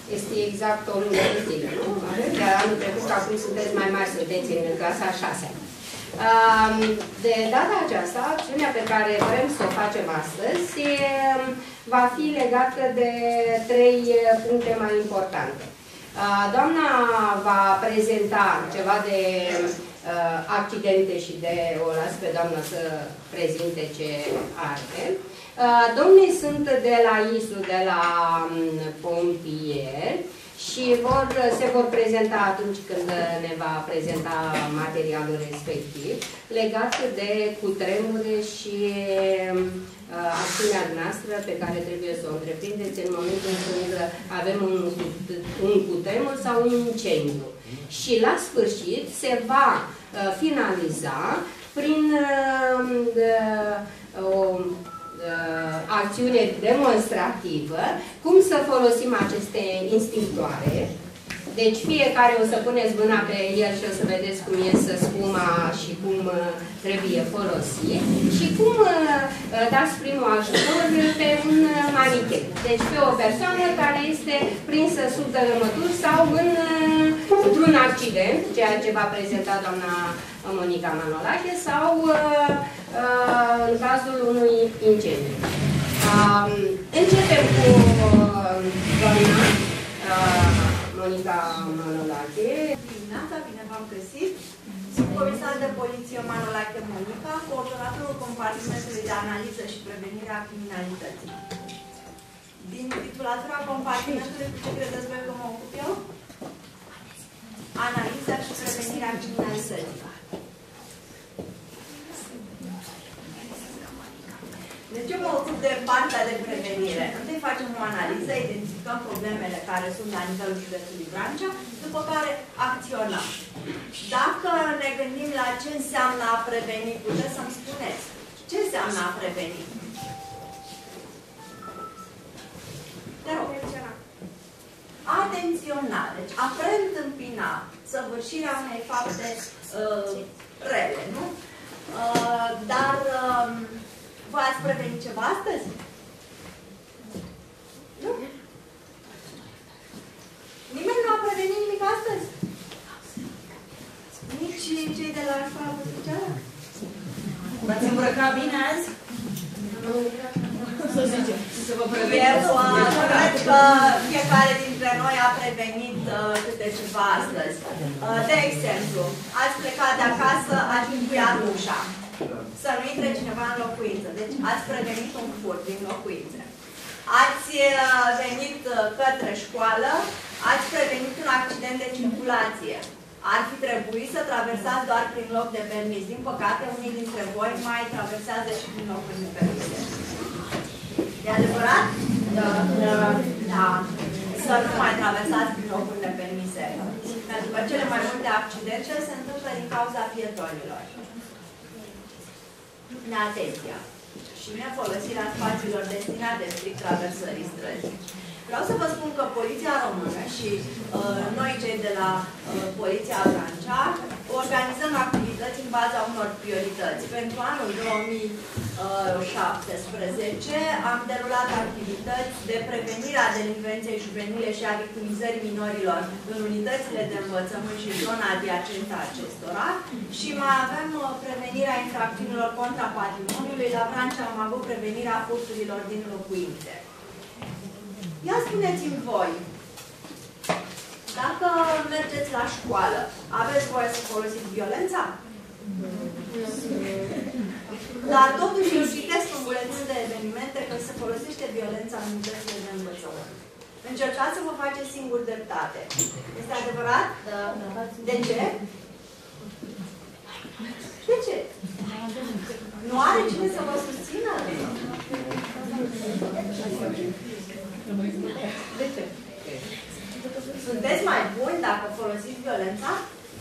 Este exact o lună de zile, nu? De anul trecut, că acum sunteți mai mari, sunteți în clasa 6-a. De data aceasta, acțiunea pe care vrem să o facem astăzi va fi legată de 3 puncte mai importante. Doamna va prezenta ceva de accidente și o las pe doamna să prezinte ce are. Domnii sunt de la ISU, de la pompieri și se vor prezenta atunci când ne va prezenta materialul respectiv legat de cutremure și acțiunea noastră pe care trebuie să o întreprindeți în momentul când avem un cutremur sau un incendiu. Și la sfârșit se va finaliza prin o acțiune demonstrativă, cum să folosim aceste instinctoare. Deci fiecare o să puneți mâna pe el și o să vedeți cum iese spuma și cum trebuie folosit și cum dați primul ajutor pe un manichet. Deci pe o persoană care este prinsă sub dărâmături sau într-un accident, ceea ce va prezenta doamna Monica Manolache, sau în cazul unui incendiu. Începem cu doamna Monica Manolache. Dimineața, bine v-am găsit. Sunt comisar de poliție Manolache Monica, coordonatorul compartimentului de analiză și prevenire a criminalității. Din titulatura compartimentului, cu ce credeți voi că mă ocup eu? Analiza și prevenirea criminalității. Deci eu mă ocup de partea de prevenire. Întâi facem o analiză, identificăm problemele care sunt la nivelul județului Vrancea, după care acționăm. Dacă ne gândim la ce înseamnă a preveni, puteți să-mi spuneți. Ce înseamnă a preveni? Te rog. Atenționa. Deci a preîntâmpina săvârșirea unei fapte rele, nu? Dar v-ați prevenit ceva astăzi? Nu? Nimeni nu a prevenit nimic astăzi? Nici cei de la școala specială? V-ați îmbrăcat bine azi? Să zicem. Să vă Eu cred că fiecare dintre noi a prevenit câte ceva astăzi. De exemplu, ați plecat de acasă, ați încuiat ușa. Să nu intre cineva în locuință. Deci ați prevenit un furt din locuințe. Ați venit către școală, ați prevenit un accident de circulație. Ar fi trebuit să traversați doar prin loc de permis. Din păcate, unii dintre voi mai traversează și prin locuri de permis. E adevărat? Da. Să nu mai traversați prin locuri de permise. Pentru că cele mai multe accidente se întâmplă din cauza pietonilor. Neatenția și nefolosirea spațiilor destinate strict traversării străzii. Vreau să vă spun că Poliția Română și noi cei de la Poliția Vrancea organizăm activități în baza unor priorități. Pentru anul 2017 am derulat activități de prevenire a delinvenței juvenile și a victimizării minorilor în unitățile de învățământ și zona adiacentă a acestora și mai avem prevenirea infracțiunilor contra patrimoniului. La Vrancea am avut prevenirea furturilor din locuințe. Ia spuneți-mi voi, dacă mergeți la școală, aveți voie să folosiți violența? Dar totuși eu citesc în buletin de evenimente că se folosește violența în unitățile de învățământ. Încercați să vă faceți singur dreptate. Este adevărat? Da. De ce? De ce? Nu are cine să vă susțină? De ce? Sunteți mai buni dacă folosiți violența?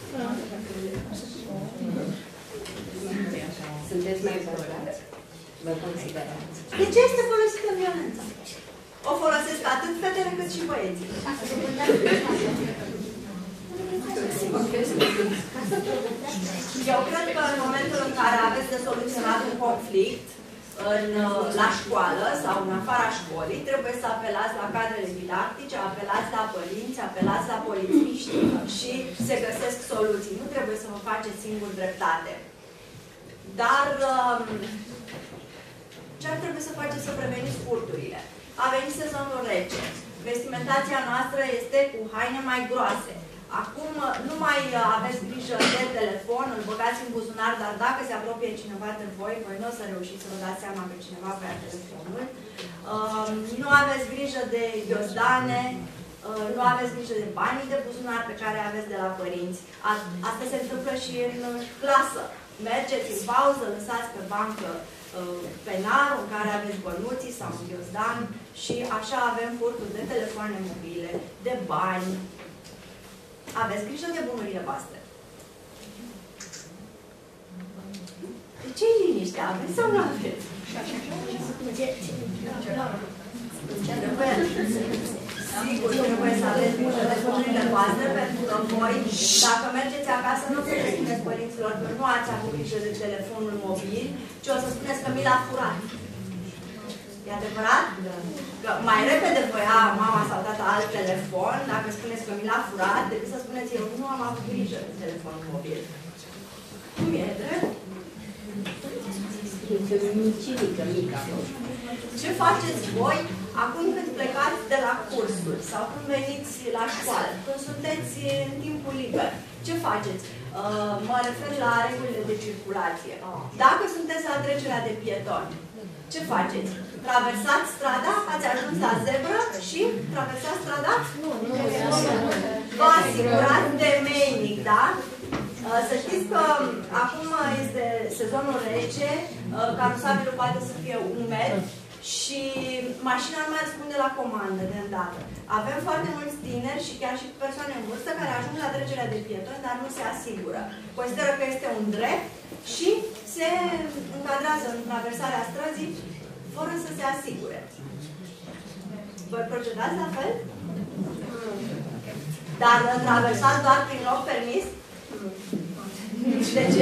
Sunteți mai bărbați? Vă considerați? De ce este folosită violența? O folosesc atât fetele cât și băieții. Eu cred că în momentul în care aveți de soluționat un conflict, la școală sau în afara școlii, trebuie să apelați la cadrele didactice, apelați la părinți, apelați la polițiști și se găsesc soluții. Nu trebuie să vă faceți singur dreptate. Dar ce ar trebui să faceți să preveniți furturile? A venit sezonul rece. Vestimentația noastră este cu haine mai groase. Acum nu mai aveți grijă de telefon, îl băgați în buzunar, dar dacă se apropie cineva de voi, voi nu o să reușiți să vă dați seama că cineva vrea telefonul. Nu aveți grijă de ghiozdane, nu aveți grijă de banii de buzunar pe care aveți de la părinți. Asta se întâmplă și în clasă. Mergeți în pauză, lăsați pe bancă penarul în care aveți bănuții sau un ghiozdan și așa avem furturi de telefoane mobile, de bani. Aveți grijă de bunurile voastre. De ce liniște? Aveți sau nu aveți? Sigur, trebuie să aveți grijă de bunurile voastre, pentru că voi, dacă mergeți acasă, nu o să le spuneți părinților că nu ați avut grijă de telefonul mobil, ci o să spuneți că mi l-a furat. E adevărat? Că mai repede vă ia mama sau tata alt telefon, dacă spuneți că mi l-a furat, decât să spuneți eu nu am avut grijă de telefonul mobil. Cum e, drept? Ce faceți voi acum când plecați de la cursuri sau când veniți la școală, când sunteți în timpul liber? Ce faceți? Mă refer la regulile de circulație. Dacă sunteți la trecerea de pietoni, ce faceți? Traversați strada, ați ajuns la zebră și traversați strada? Nu. Vă asigurați temeinic, da? Să știți că acum este sezonul rece, carosabilul poate să fie umed și mașina nu mai răspunde la comandă de îndată. Avem foarte mulți tineri și chiar și persoane în vârstă care ajung la trecerea de pietoni, dar nu se asigură. Consideră că este un drept și se încadrează în traversarea străzii fără să se asigure. Voi procedați la fel? Dar traversați doar prin loc permis? De ce?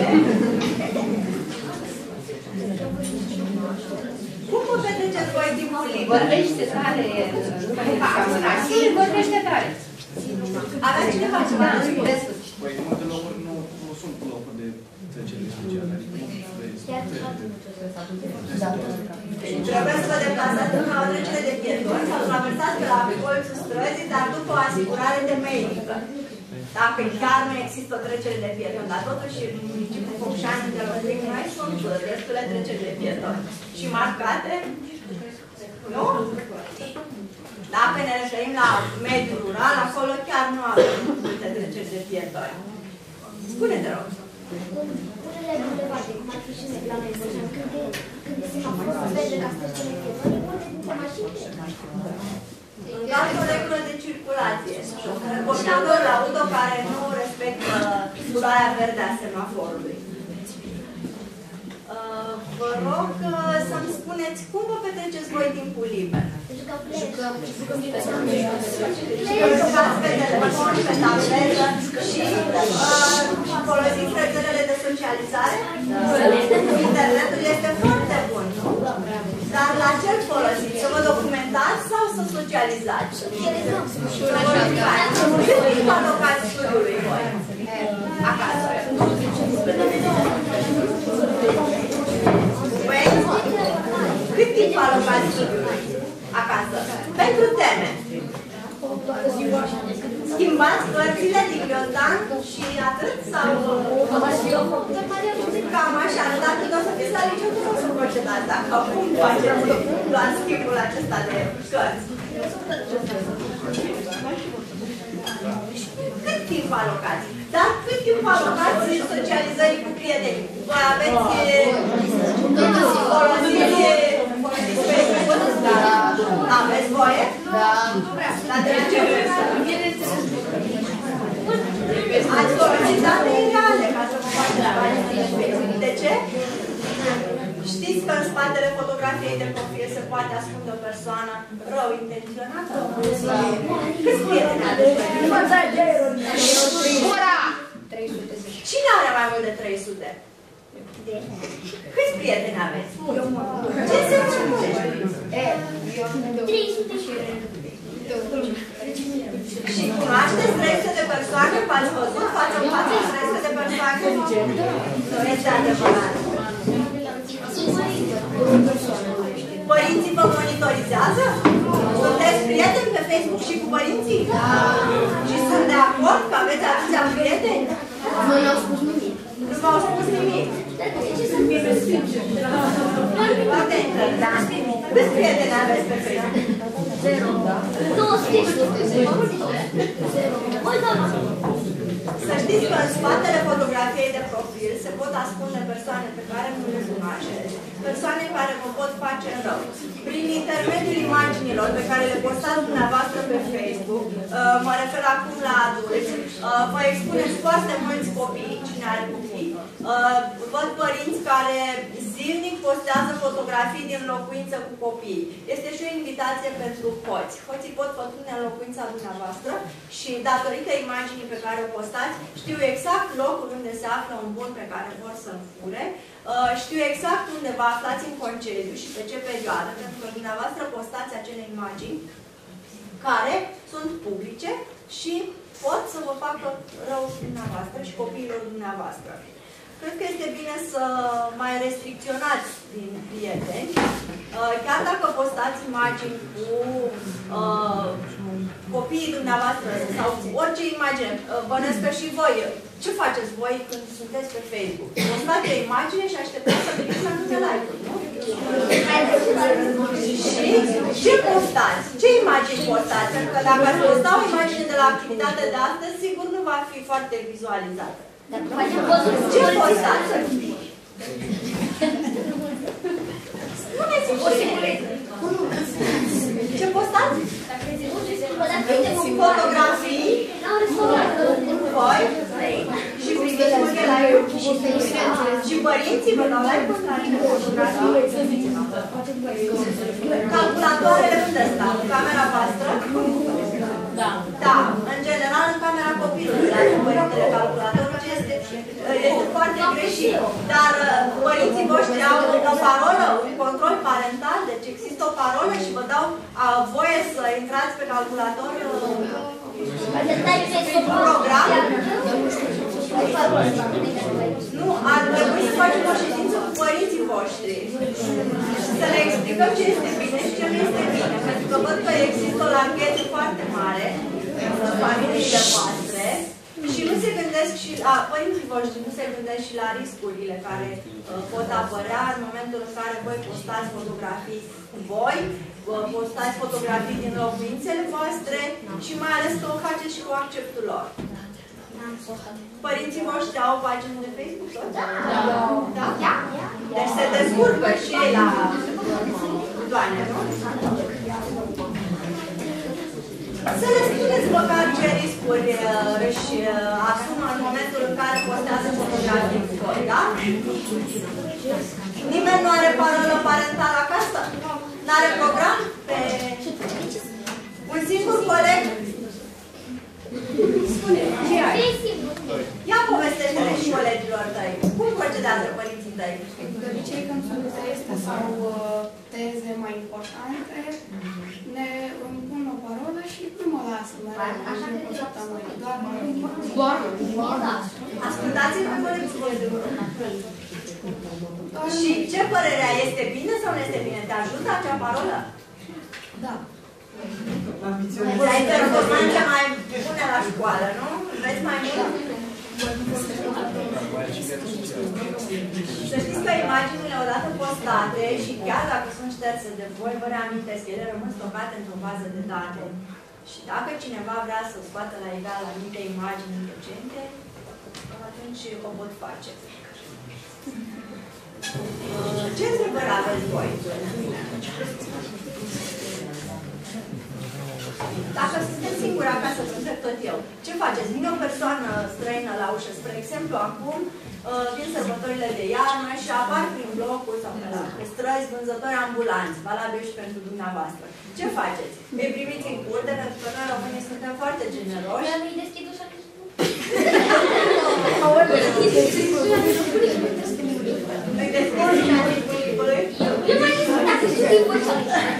Cum vă petreceți voi timpul liber? Vorbește tare. Vorbește tare. Aveți cineva ceva de spus? Păi, în multe locuri nu sunt locuri de trecere speciale. Trebuie să vă deplasați la o trecere de pietoni sau traversați pe la colțul străzii, dar după o asigurare temeinică. Dacă chiar nu există o trecere de pietoni, dar totuși în municipiul Focșani, unde locuim noi, sunt destule treceri de pietoni. Și marcate? Nu? Dacă ne referim la mediul rural, acolo chiar nu avem multe treceri de pietoni. Spune-te, rog. Unele bulevare, cum ar fi și regulamente, când se vede că asta și pietoni, multe dintre mașini. În cazul regulă de circulație, conducătorul auto care nu respectă culoarea verde a semaforului. Vă rog să-mi spuneți cum vă petreceți voi timpul liber. Jucați pe telefon, pe tabletă și folosiți rețelele de socializare? Internetul este foarte bun, nu? Dar la ce îl folosiți? Să vă documentați sau să socializați? Cât timp alocați studiului voi? Acasă. Cât timp alocați studiului? Acasă. Pentru teme. Schimbați cărțile din ghiozdan și atât? Sau... Cam așa, dar când o să fiți la liceu, cum o să procedați? Dacă acum faceți doar schimbul acesta de cărți. Cât timp alocați? Dar cât timp alocați socializării cu prietenii? Voi aveți aveți voie? Da. Dar de ce? Ați folosit date reale ca să vă faceți. De ce? Știți că în spatele fotografiei de profil se poate ascunde o persoană rău intenționată? Câți prieteni aveți? Ura! 300. Cine are mai mult de 300? Câți prieteni aveți? Ce înseamnă murești? 300 Și cunoașteți 300 de persoane? V-ați văzut față în față 300 de persoane? Nu este adevărat. Părinții vă monitorizează? Sunteți prieteni pe Facebook și cu părinții? Și sunt de acord că aveți atâția prieteni? Nu ne-au spus nimic. Nu v-au spus nimic? Foarte interesant. Câți prieteni aveți pe Facebook? 200. Să știți că în spatele fotografiei de profil se pot ascunde persoane pe care nu le cunoașteți, persoane care vă pot face rău. Prin intermediul imaginilor pe care le postați dumneavoastră pe Facebook, mă refer acum la adulți, vă expuneți foarte mulți copii, cine are copii. Văd părinți care zilnic postează fotografii din locuință cu copii. Este și o invitație pentru hoți. Hoții pot pătrunde în locuința dumneavoastră și datorită imaginii pe care o postați, știu exact locul unde se află un bun pe care vor să-l fure, știu exact unde vă aflați în concediu și pe ce perioadă, pentru că dumneavoastră postați acele imagini care sunt publice și pot să vă facă rău dumneavoastră și copiilor dumneavoastră. Cred că este bine să mai restricționați din prieteni, chiar dacă postați imagini cu copiii dumneavoastră sau orice imagine. Bănesc că și voi, ce faceți voi când sunteți pe Facebook? Postați o imagine și așteptați să veniți la multe like-uri, nu? Și ce postați? Ce imagini postați? Pentru că dacă ați posta o imagine de la activitatea de astăzi, sigur nu va fi foarte vizualizată. Ce postați? Ce postați? Fotografii cu voi și primiți multe like-uri și părinții vă dau like-uri la fotografii. Calculatoarele unde stau? În camera voastră? Da. Da. În general, în camera copilului, la părintele calculatorul, ce este foarte greșit. Dar părinții voștri au o parolă, un control parental, deci există o parolă și vă dau voie să intrați pe calculator un program. Nu, ar trebui să facem o ședință cu părinții voștri. Să le explicăm ce este bine și ce nu este bine. Pentru că văd că există o lanchetă foarte mare în familiile voastre și nu se gândesc și la părinții voștri, nu se gândesc și la riscurile care pot apărea în momentul în care voi postați fotografii cu voi, postați fotografii din locuințele voastre și mai ales că o faceți și cu acceptul lor. Părinții voștri au pagină de Facebook? Da. Da? Deci se descurcă și ei la doamne, nu? Să le spuneți măcar ce riscuri își asumă în momentul în care postează fotografii cu voi, da? Nimeni nu are parolă parentală acasă? N-are program? Pe un singur coleg? Spune-mi, ce ai? Ia povestește-le și colegilor tăi. Cum procedează părinții tăi? De obicei, când sunt teste sau teze mai importante, ne pun o parolă și nu mă lasă doar ascultați-l pe părinții voștri. Și ce părerea? Este bine sau nu este bine? Te ajută acea parolă? Da. Ai performanțe mai bune la școală, nu? Vreți mai mult? Să știți că imaginile odată postate și chiar dacă sunt șterse de voi, vă reamintesc, ele rămân stocate într-o bază de date. Și dacă cineva vrea să scoată la egal anumite imagini recente, atunci o pot face. Ce întrebări aveți voi? Dacă sunteți singuri acasă, vă întreb tot eu, ce faceți? Vine o persoană străină la ușă, spre exemplu, acum vin sărbătorile de iarnă și apar prin blocuri sau pe străzi vânzători ambulanți, valabili și pentru dumneavoastră. Ce faceți? Îi primiți în curte, pentru că noi românii suntem foarte generoși. Nu-i deschid ușa. Eu mai zic dacă sunt timpul sau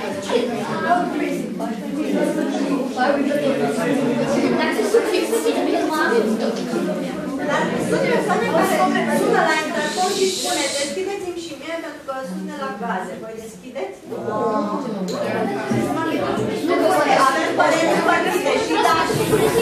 dacă sunt fixul, bine, mă ajută. Dar sunt persoane care sună la interfon și spune, deschideți-mi și mie pentru că sună la gaze. Voi deschideți? Avem păreri împărțite și da și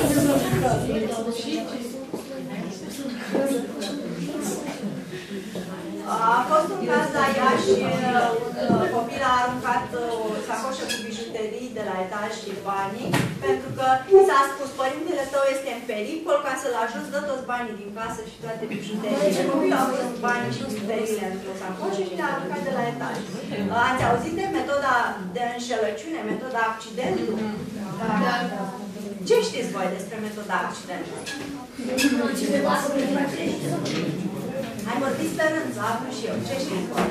a fost un caz la Iași, un copil a aruncat o sacoșă cu bijuterii de la etaj și banii, pentru că s-a spus, părintele tău este în pericol, ca să-l ajuți, dă toți banii din casă și toate bijuteriile. Copilul a pus banii și bijuteriile într-o sacoșă și le-a aruncat de la etaj. Ați auzit de metoda de înșelăciune, metoda accidentului? Da. Ce știți voi despre metoda accidentului? Hai, vorbiți pe rând, să aflu și eu. Ce știți voi?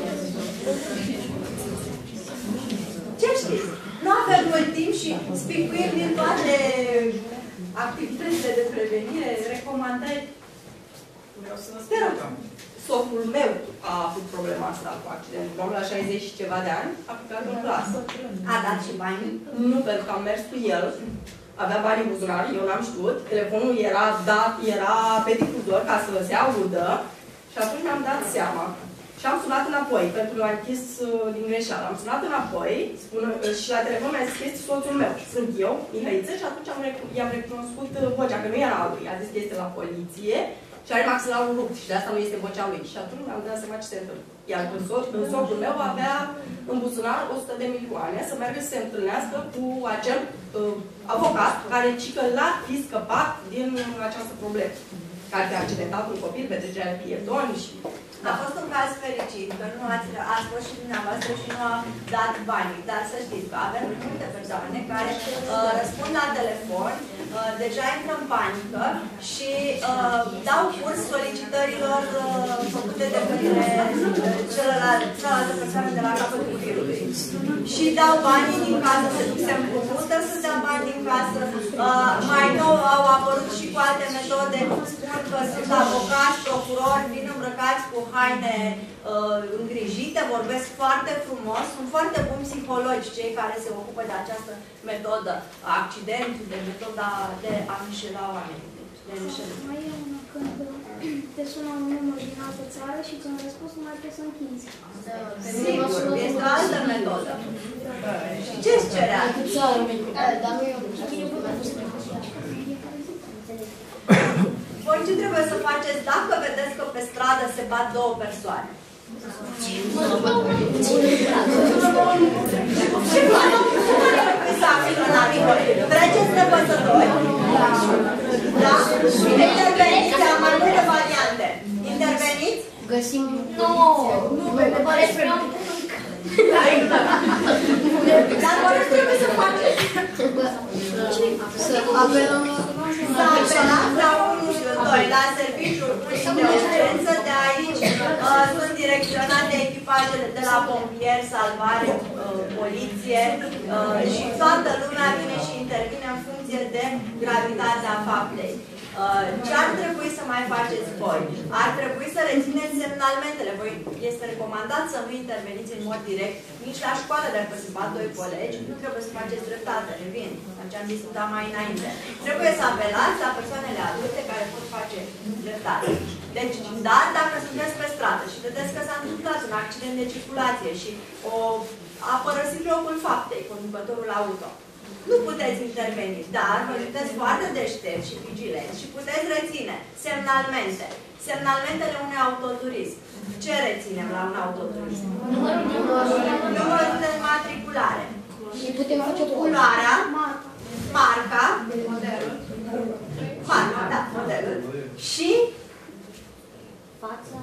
Ce știți? Nu avem mult timp și spicuim din toate activitățile de prevenire, recomandări. Vreau să vă spun că socrul meu a avut problema asta cu accidentul. Omul la 60 și ceva de ani a plecat în clasă. A dat și banii? Nu, pentru că am mers cu el. Avea bani în buzunar, eu n-am știut. Telefonul era dat, era pe difuzor ca să se audă. Și atunci mi-am dat seama. Și am sunat înapoi, pentru că l-am închis din greșeală. Am sunat înapoi și la telefon mi-a zis că este soțul meu. Sunt eu, Mihăiță, și atunci i-am recunoscut vocea, că nu era a lui. A zis că este la poliție și are maxilarul rupt și de asta nu este vocea lui. Și atunci mi-am dat seama ce se întâmplă. Iar soțul meu avea în buzunar 100 de milioane să meargă să se întâlnească cu acel avocat care cică l-a fi scăpat din această problemă. Care a accidentat un copil, petrecerea de pietoni și... A fost un caz fericit, că nu ați fost și dumneavoastră și nu a dat banii. Dar să știți că avem multe persoane care răspund la telefon, deja intră în panică și dau curs solicitărilor făcute de către cealaltă persoană de la capătul firului. Și dau banii din casă, se împrumută să dea bani din casă. Mai nou au apărut și cu alte metode, spun că sunt avocați, procurori, vin îmbrăcați cu haine îngrijite, vorbesc foarte frumos, sunt foarte buni psihologi cei care se ocupă de această metodă a accidentului, de metoda de a înșela oamenii. Mai e una când te sună un număr din altă țară și ți-un răspuns numai trebuie să închizi. Sigur, este o altă metodă. Și ce-ți cerea? Dar nu e o Voi ce trebuie să faceți dacă vedeți că pe stradă se bat două persoane? Ce faceți? Treceți nepăsători? Da? Bine, interveniți, am mai multe variante. Interveniți? Găsim... Nu! Dar voi trebuie să faceți? Să apelăm să apelați la 112, la serviciul de urgență. De aici sunt direcționate echipajele de la pompieri, salvare, poliție și toată lumea vine și intervine în funcție de gravitatea faptei. Ce ar trebui să mai faceți voi? Ar trebui să rețineți semnalmentele. Voi este recomandat să nu interveniți în mod direct, nici la școală, dacă se bat doi colegi, nu trebuie să faceți dreptate, revin, ce am discutat mai înainte. Trebuie să apelați la persoanele adulte care pot face dreptate. Deci, dar dacă sunteți pe stradă și vedeți că s-a întâmplat un accident de circulație și a părăsit locul faptei, conducătorul auto, nu puteți interveni, dar vă sunteți foarte deștepți și vigilenți și puteți reține semnalmente. Semnalmentele unui autoturism. Ce reținem la un autoturism? Numărul de matriculare. și putem face culoarea, marca, modelul, da, modelul și fața.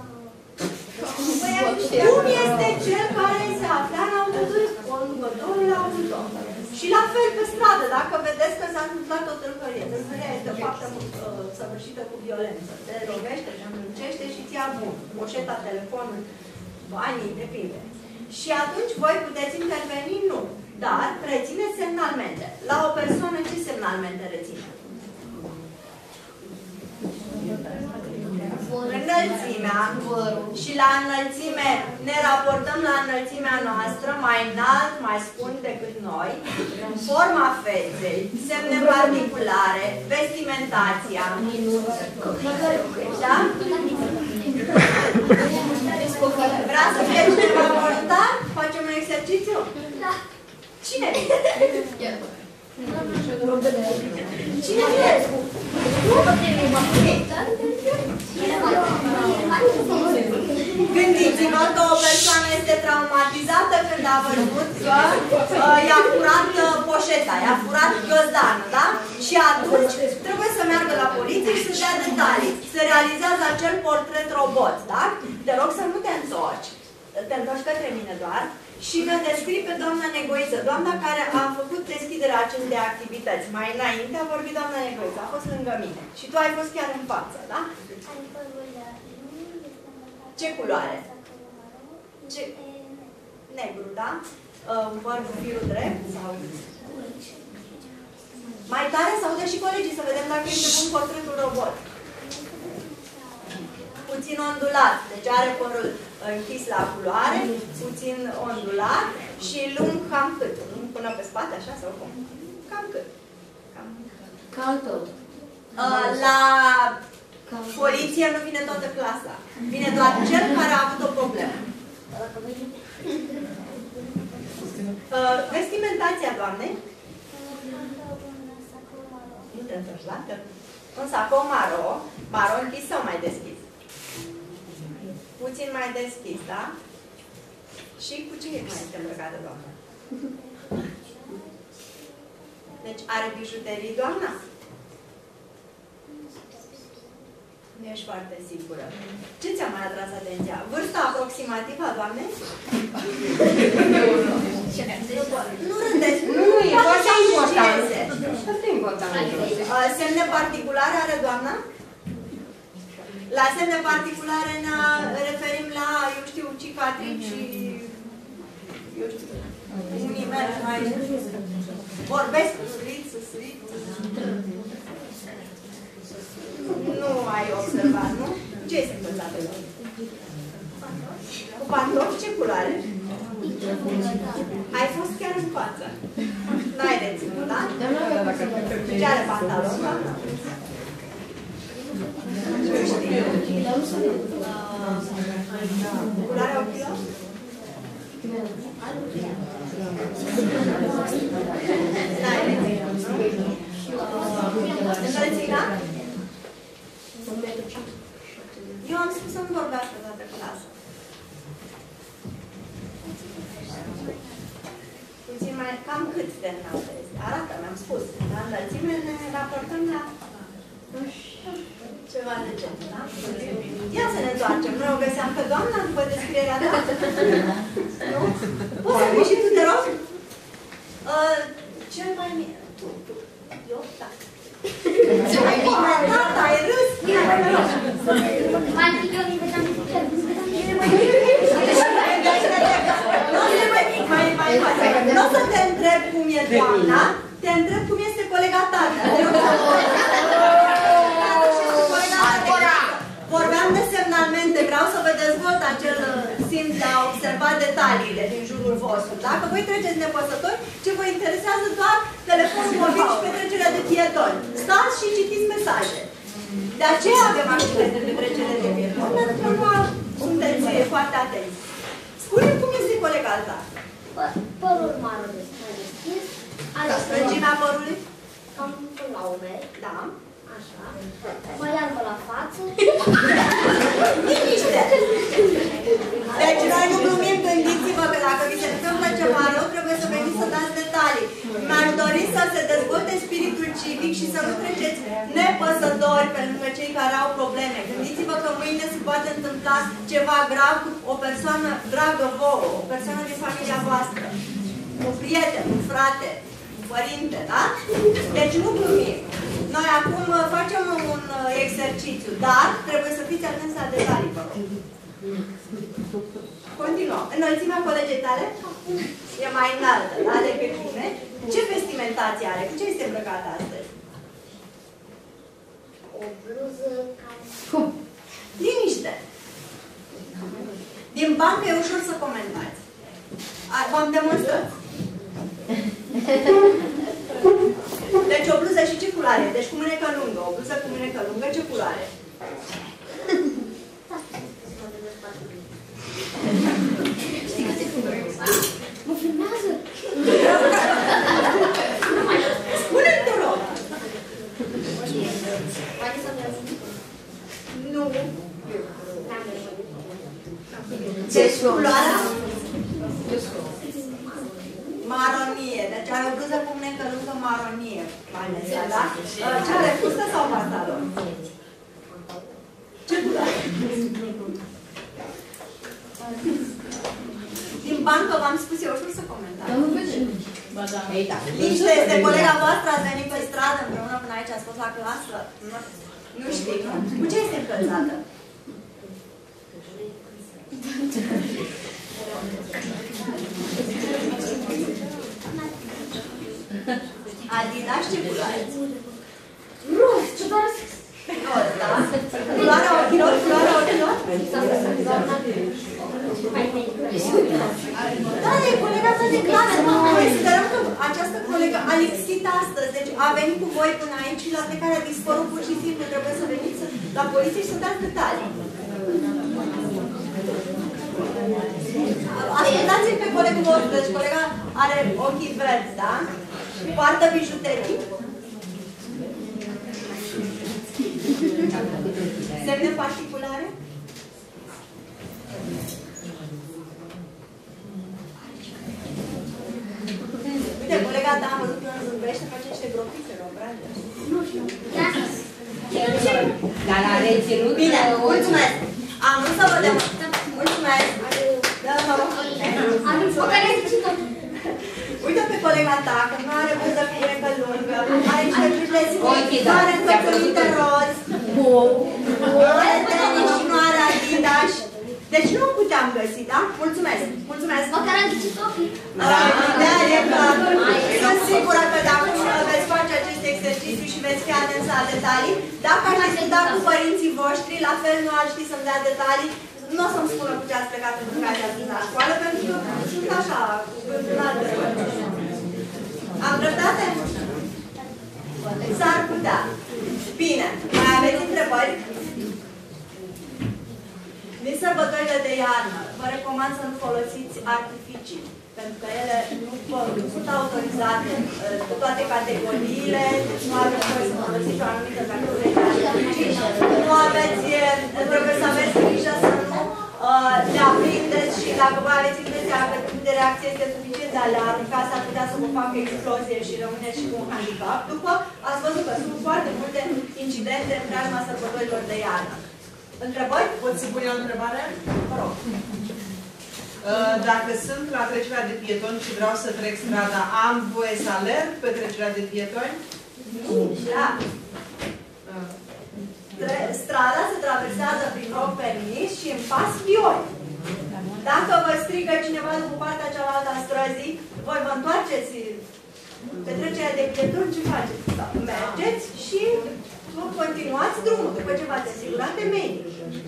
Cum este cel care se afla în autoturism, conducătorul auto. Și la fel pe stradă, dacă vedeți că s-a întâmplat o tâlhărie, tâlhăria este o faptă săvârșită cu violență, te lovește și îmbrâncește și ți-a bun, poșeta, telefonul, banii, depinde. Și atunci voi puteți interveni? Nu. Dar rețineți semnalmente. La o persoană ce semnalmente reține? Înălțimea, da? Și la înălțime, ne raportăm la înălțimea noastră, mai înalt, mai scund decât noi, forma feței, semne particulare, vestimentația. Da? Vrea să fie cineva voluntar? Facem un exercițiu? Da. Cine? Cine Eminescu? Gândiți-vă că o persoană este traumatizată când a văzut că i-a furat poșeta, i-a furat găzdanul, da? Și atunci trebuie să meargă la poliție și să dea detalii. Se realizează acel portret robot, da? Te rog să nu te întorci. Te întorci către mine doar. Și ne descrii pe doamna Negoiță, doamna care a făcut deschiderea acestei activități. Mai înainte a vorbit doamna Negoiță, a fost lângă mine. Și tu ai fost chiar în față, da? Ce culoare? Ce? Negru, da? Un păr cu firul drept? Sau... Mai tare să audă și colegii, să vedem dacă este bun portretul robot. Puțin ondulat, deci are părul închis la culoare, puțin ondulat și lung cam cât? Lung până pe spate, așa sau cum? Cam cât? Cam tot. La poliție nu vine toată clasa. Vine doar cel care a avut o problemă. Vestimentația doamnei? Nu te întorci la tău. Un sacou maro, maro închis sau mai deschis? Puțin mai deschis, da? Și cu ce mai este îmbrăcată doamna? Deci are bijuterii doamna? Nu ești foarte sigură. Ce ți-a mai atras atenția? Vârsta aproximativă a doamnei? Nu rândeți. Nu, e foarte important. Foarte important. Semne particulare are doamna? La semne particulare ne referim la, eu știu, cicatrici și, eu știu, unii merg mai... Vorbesc cu slit. Nu ai observat, nu? Ce este întâmplat pe noi? Cu pantofi ce culoare? Ai fost chiar în față. N-ai reținut, da? Ce are pantalon, da? Culoarea ochilor? N-ai reținut, nu? Înălțimea? Eu am spus să nu vorbească toată clasa. Puțin mai... Cam cât de înaltă este? Arată, mi-am spus. La înălțime ne raportăm la... Ceva de genul, da? Ia să ne întoarcem. Noi o găseam pe doamna după descrierea ta. Nu? Poți să vii și tu, te rog? Cel mai mie. Eu? Da. Ce mai bine? Tata, ai râs? Mai întâi eu îi vedeam nu o să te întreb cum e doamna, te întreb cum este colega tata. Vorbeam de semnalmente, vreau să vă dezvolt acel simț de a observa detaliile din jurul vostru. Dacă voi treceți nepăsători, ce vă interesează doar telefonul mobil și petrecerea de pietoni. Stați și citiți mesaje. De aceea avem accidente de trecere de pietoni, pentru că nu sunteți foarte atenți. Spune-mi cum este colega ta. părul mare mai deschis. Lungimea părului? Cam până la umeri. Da. Așa. Mai albă la față. Liniște! Deci noi nu glumim, gândiți-vă că dacă vi se întâmplă ceva rău, trebuie să veniți să dați detalii. Mi-aș dori să se dezvolte spiritul civic și să nu treceți nepăsători pe lângă cei care au probleme. Gândiți-vă că mâine se poate întâmpla ceva grav cu o persoană dragă vouă, o persoană din familia voastră, un prieten, un frate, un părinte, da? Deci nu glumim. Noi acum facem un exercițiu, dar trebuie să fiți atenți la detalii, vă rog. Continuăm. Înălțimea colegei tale e mai înaltă, da, decât tine. Ce vestimentație are? Cu ce este îmbrăcată astăzi? O bluză cam... Liniște! bancă e ușor să comentați. V-am demonstrat. Deci o bluză și ce culoare? Deci cu mânecă lungă. O bluză cu mânecă lungă, ce culoare? Mă filmează? Spune-mi, te rog. Nu. Deci culoarea? Maronie. Deci are o bluză cu mânecă lungă maronie. Da? Ce are, fustă sau pantalon? Ce culoare? Din bancă v-am spus eu, ușor să comentați. Niște este colega voastră, ați venit pe stradă împreună până aici, ați fost la clasă? Nu știi. Cu ce este încălțată? Adidas, ce culoare? Roz, ce doar Roz, da? Culoarea ochilor? Culoarea ochilor? Da, e colega ta de clasă. Noi sperăm că această colegă a lipsit astăzi. Deci a venit cu voi până aici și la plecare a dispărut pur și simplu. Trebuie să veniți la poliție și să dați detalii. Ascultați-l pe colegul vostru. Deci colega are ochii verzi, da? Poartă bijuterii. Semne particulare? Uite, colega ta am văzut că nu zâmbește, face niște gropițe, robrate. Nu știu. Dar a reținut... Bine, mulțumesc. Am vrut să vă dăm. Mulțumesc. Da, mă rog. Uite pe colega ta, că nu are bluză cu mânecă lungă, are niște bluzele similare, nu are încălțăminte roz, are tenis și nu are Adidas. Deci nu puteam găsi, da? Mulțumesc! Mulțumesc! Măcar am ghicit ochii. Ideea e că sunt sigură că de acum veți face acest exercițiu și veți fi atenți la detalii. Dacă aș discuta cu părinții voștri, la fel nu ar ști să-mi dea detalii. Nu o să-mi spună cu ce ați plecat pentru care ați dus la școală, pentru că sunt așa, în alte părți. Am dreptate? S-ar putea. Bine, mai aveți întrebări? Din sărbătorile de iarnă, vă recomand să nu folosiți artificii, pentru că ele nu sunt autorizate cu toate categoriile, deci nu aveți voie să folosiți o anumită categorie de artificii, nu aveți, trebuie să aveți grijă să nu le aprindeți și dacă vă aveți impresia că timpul de reacție este suficient de alarm, ca s-ar putea să vă facă explozie și rămâneți și cu un handicap. După, ați văzut că sunt foarte multe incidente în preajma sărbătorilor de iarnă. Întrebări? Pot să pun eu o întrebare? Vă rog. Dacă sunt la trecerea de pietoni și vreau să trec strada, am voie să alerg pe trecerea de pietoni? Da. Strada se traversează prin loc permis și în pas vioi. Dacă vă strigă cineva după partea cealaltă a străzii, voi vă întoarceți pe trecerea de pietoni, ce faceți? Mergeți și continuați drumul după ce v-ați asigurat temenii.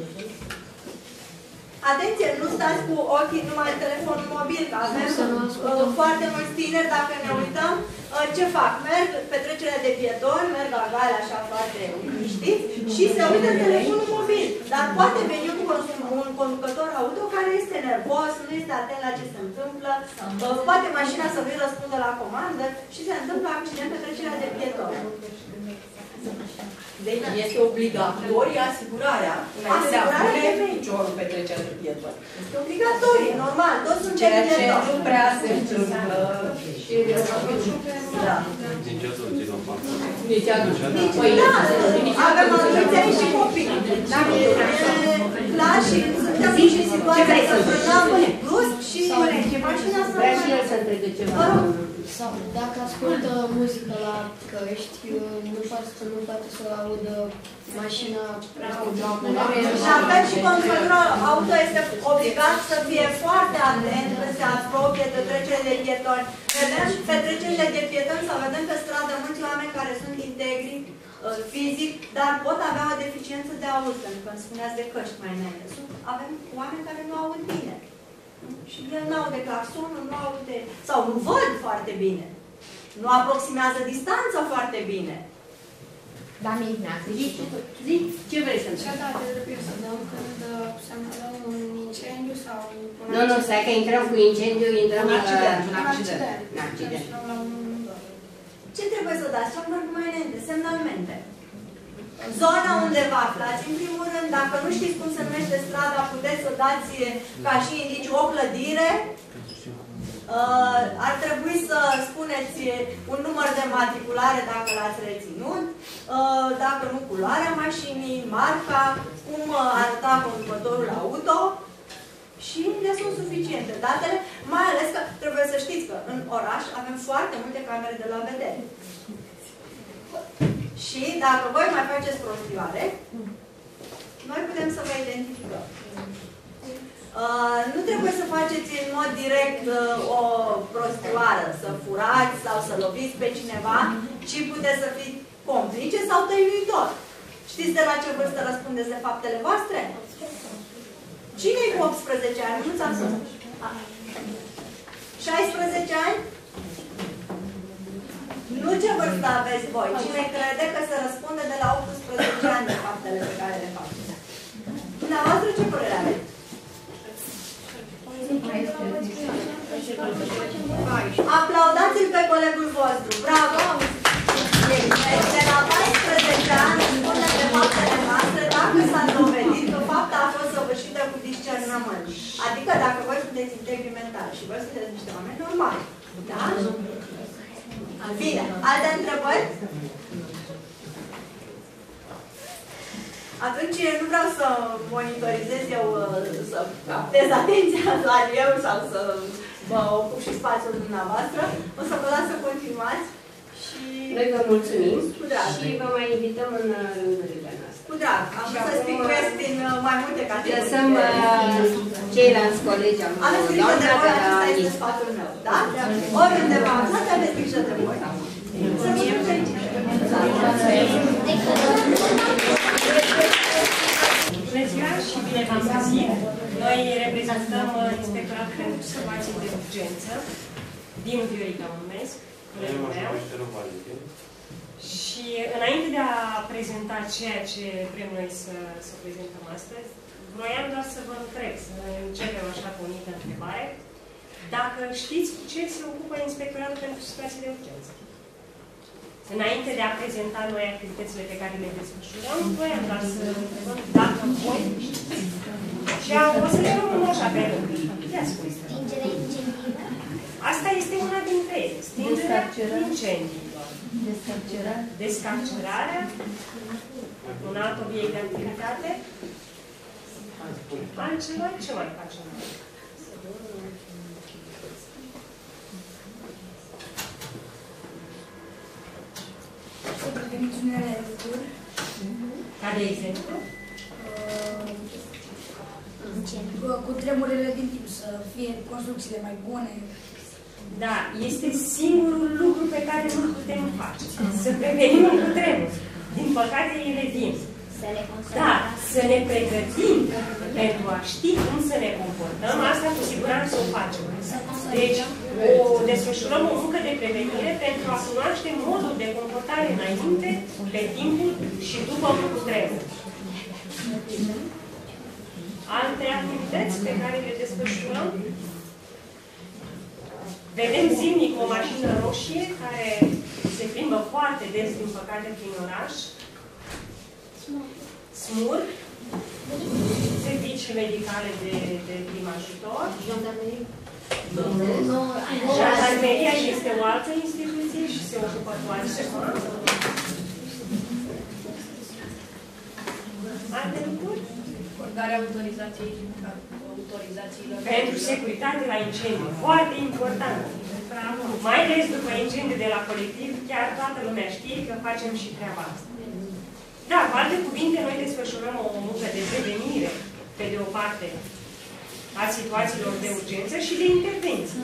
Atenție, nu stați cu ochii numai în telefonul mobil, că avem foarte mulți tineri, dacă ne uităm, ce fac? Merg pe trecerea de pietoni, merg la gale așa foarte liniștiți și se uită în telefonul mobil. Dar poate veni un conducător auto care este nervos, nu este atent la ce se întâmplă, poate mașina să nu-i răspundă la comandă și se întâmplă accident pe trecerea de pietoni. Deci este obligatorie asigurarea înainte de a pune piciorul pe trecerea de pietoni. Este obligatorie, normal, toți sunt ceea ce pietoni. nu prea se întâmplă. Da. Nici adulții nu fac. Nici adulții. Păi, da, avem adulți și copii. Da, și suntem și în situația să frânăm brusc și mașina să Vrea și el să întrege ceva. Sau dacă ascultă muzică la căști, nu poate să audă mașina. La fel și conducătorul auto este obligat să fie foarte atent când se apropie de trecerile de pietoni. Vedem pe trecerile de pietoni sau vedem pe stradă mulți oameni care sunt integri, fizic, dar pot avea o deficiență de auz, pentru că îmi spuneați de căști mai înainte. Avem oameni care nu aud bine. Și el nu aude claxonul, nu aude, sau nu văd foarte bine. Nu aproximează distanța foarte bine. Doamne Ignație, zi, ce vrei să-mi spui? Ce date trebuie să dăm când semnalăm un incendiu sau... Nu, stai că intrăm cu incendiu, intrăm un accident. Ce trebuie să dați? Ce-am vorbit mai înainte? Semnalmente. Zona unde vă aflați, în primul rând, dacă nu știți cum se numește strada, puteți să dați ca și indiciu o clădire. Ar trebui să spuneți un număr de matriculare dacă l-ați reținut, dacă nu culoarea mașinii, marca, cum arăta conducătorul auto și le sunt suficiente datele, mai ales că trebuie să știți că în oraș avem foarte multe camere de la vedere. Și dacă voi mai faceți prostioare, noi putem să vă identificăm. Nu trebuie să faceți în mod direct o prostioară, să furați sau să loviți pe cineva, ci puteți să fiți complice sau tăinuitor. Știți de la ce vârstă răspundeți de faptele voastre? Cine-i cu 18 ani? Nu ți-am spus. 16 ani? Nu ce vârstă aveți voi. Cine crede că se răspunde de la 18 ani de faptele pe care le faceți? Dumneavoastră ce părere aveți? Aplaudați-l pe colegul vostru. Bravo! De la 14 ani spune de faptele noastre dacă s-a dovedit că fapta a fost săvârșită cu discernământ. Adică dacă voi sunteți integri mental și voi sunteți niște oameni normali. Da? Bine. Alte întrebări? Atunci nu vreau să monitorizez eu, să captez atenția doar eu sau să vă ocup și spațiul dumneavoastră. O să vă las să continuați și... Noi vă mulțumim cu drag. Și vă mai invităm în rândurile noastre. Cu drag. Am să spicuiesc din mai multe categorii. Lăsăm ceilalți colegi. Aveți grijă de voi, acesta este sfatul meu. Da? Oriunde vă aflați, aveți grijă de voi. Să fie Bună ziua și bine v-am găsit! Noi reprezentăm Inspectoratul pentru Situații de Urgență, Dinu Viorica mă numesc, colegul meu. Și înainte de a prezenta ceea ce vrem noi să prezentăm astăzi, vroiam doar să vă întreb, să începem așa cu o mică întrebare, dacă știți cu ce se ocupă Inspectoratul pentru Situații de Urgență. Înainte de a prezenta noi activitățile pe care le desfășurăm, voiam doar să întrebăm dacă voi știți. Și o să le luăm așa pe rând. Ia spune. Stingerea incendiilor? Asta este una dintre ele. Stingerea incendiilor. Descarcerarea. Un alt obiect de activitate. Altceva? Ce mai facem? Prevenițiunile lucruri. Ca de exemplu? Cu tremurile din timp, să fie construcțiile mai bune. Da, este singurul lucru pe care nu-l putem face. Să prevenim un cutremur. Din păcate, ele vin. Da, să ne pregătim pentru a ști cum să ne comportăm, asta cu siguranță o facem. Deci, desfășurăm o muncă de prevenire pentru a cunoaște modul de comportare înainte, pe timpul și după un cutremur. Alte activități pe care le desfășurăm? Vedem zilnic o mașină roșie care se plimbă foarte des, din păcate, prin oraș. SMUR, servicii medicale de prim ajutor. Jandarmeria este o altă instituție și se ocupă cu altceva. Alte lucruri? Acordarea autorizațiilor. Pentru securitate la incendiu. Foarte important. Mai ales după incendiu de la colectiv, chiar toată lumea știe că facem și treaba asta. Da, cu alte cuvinte, noi desfășurăm o muncă de prevenire, pe de o parte, a situațiilor de urgență și de intervenție.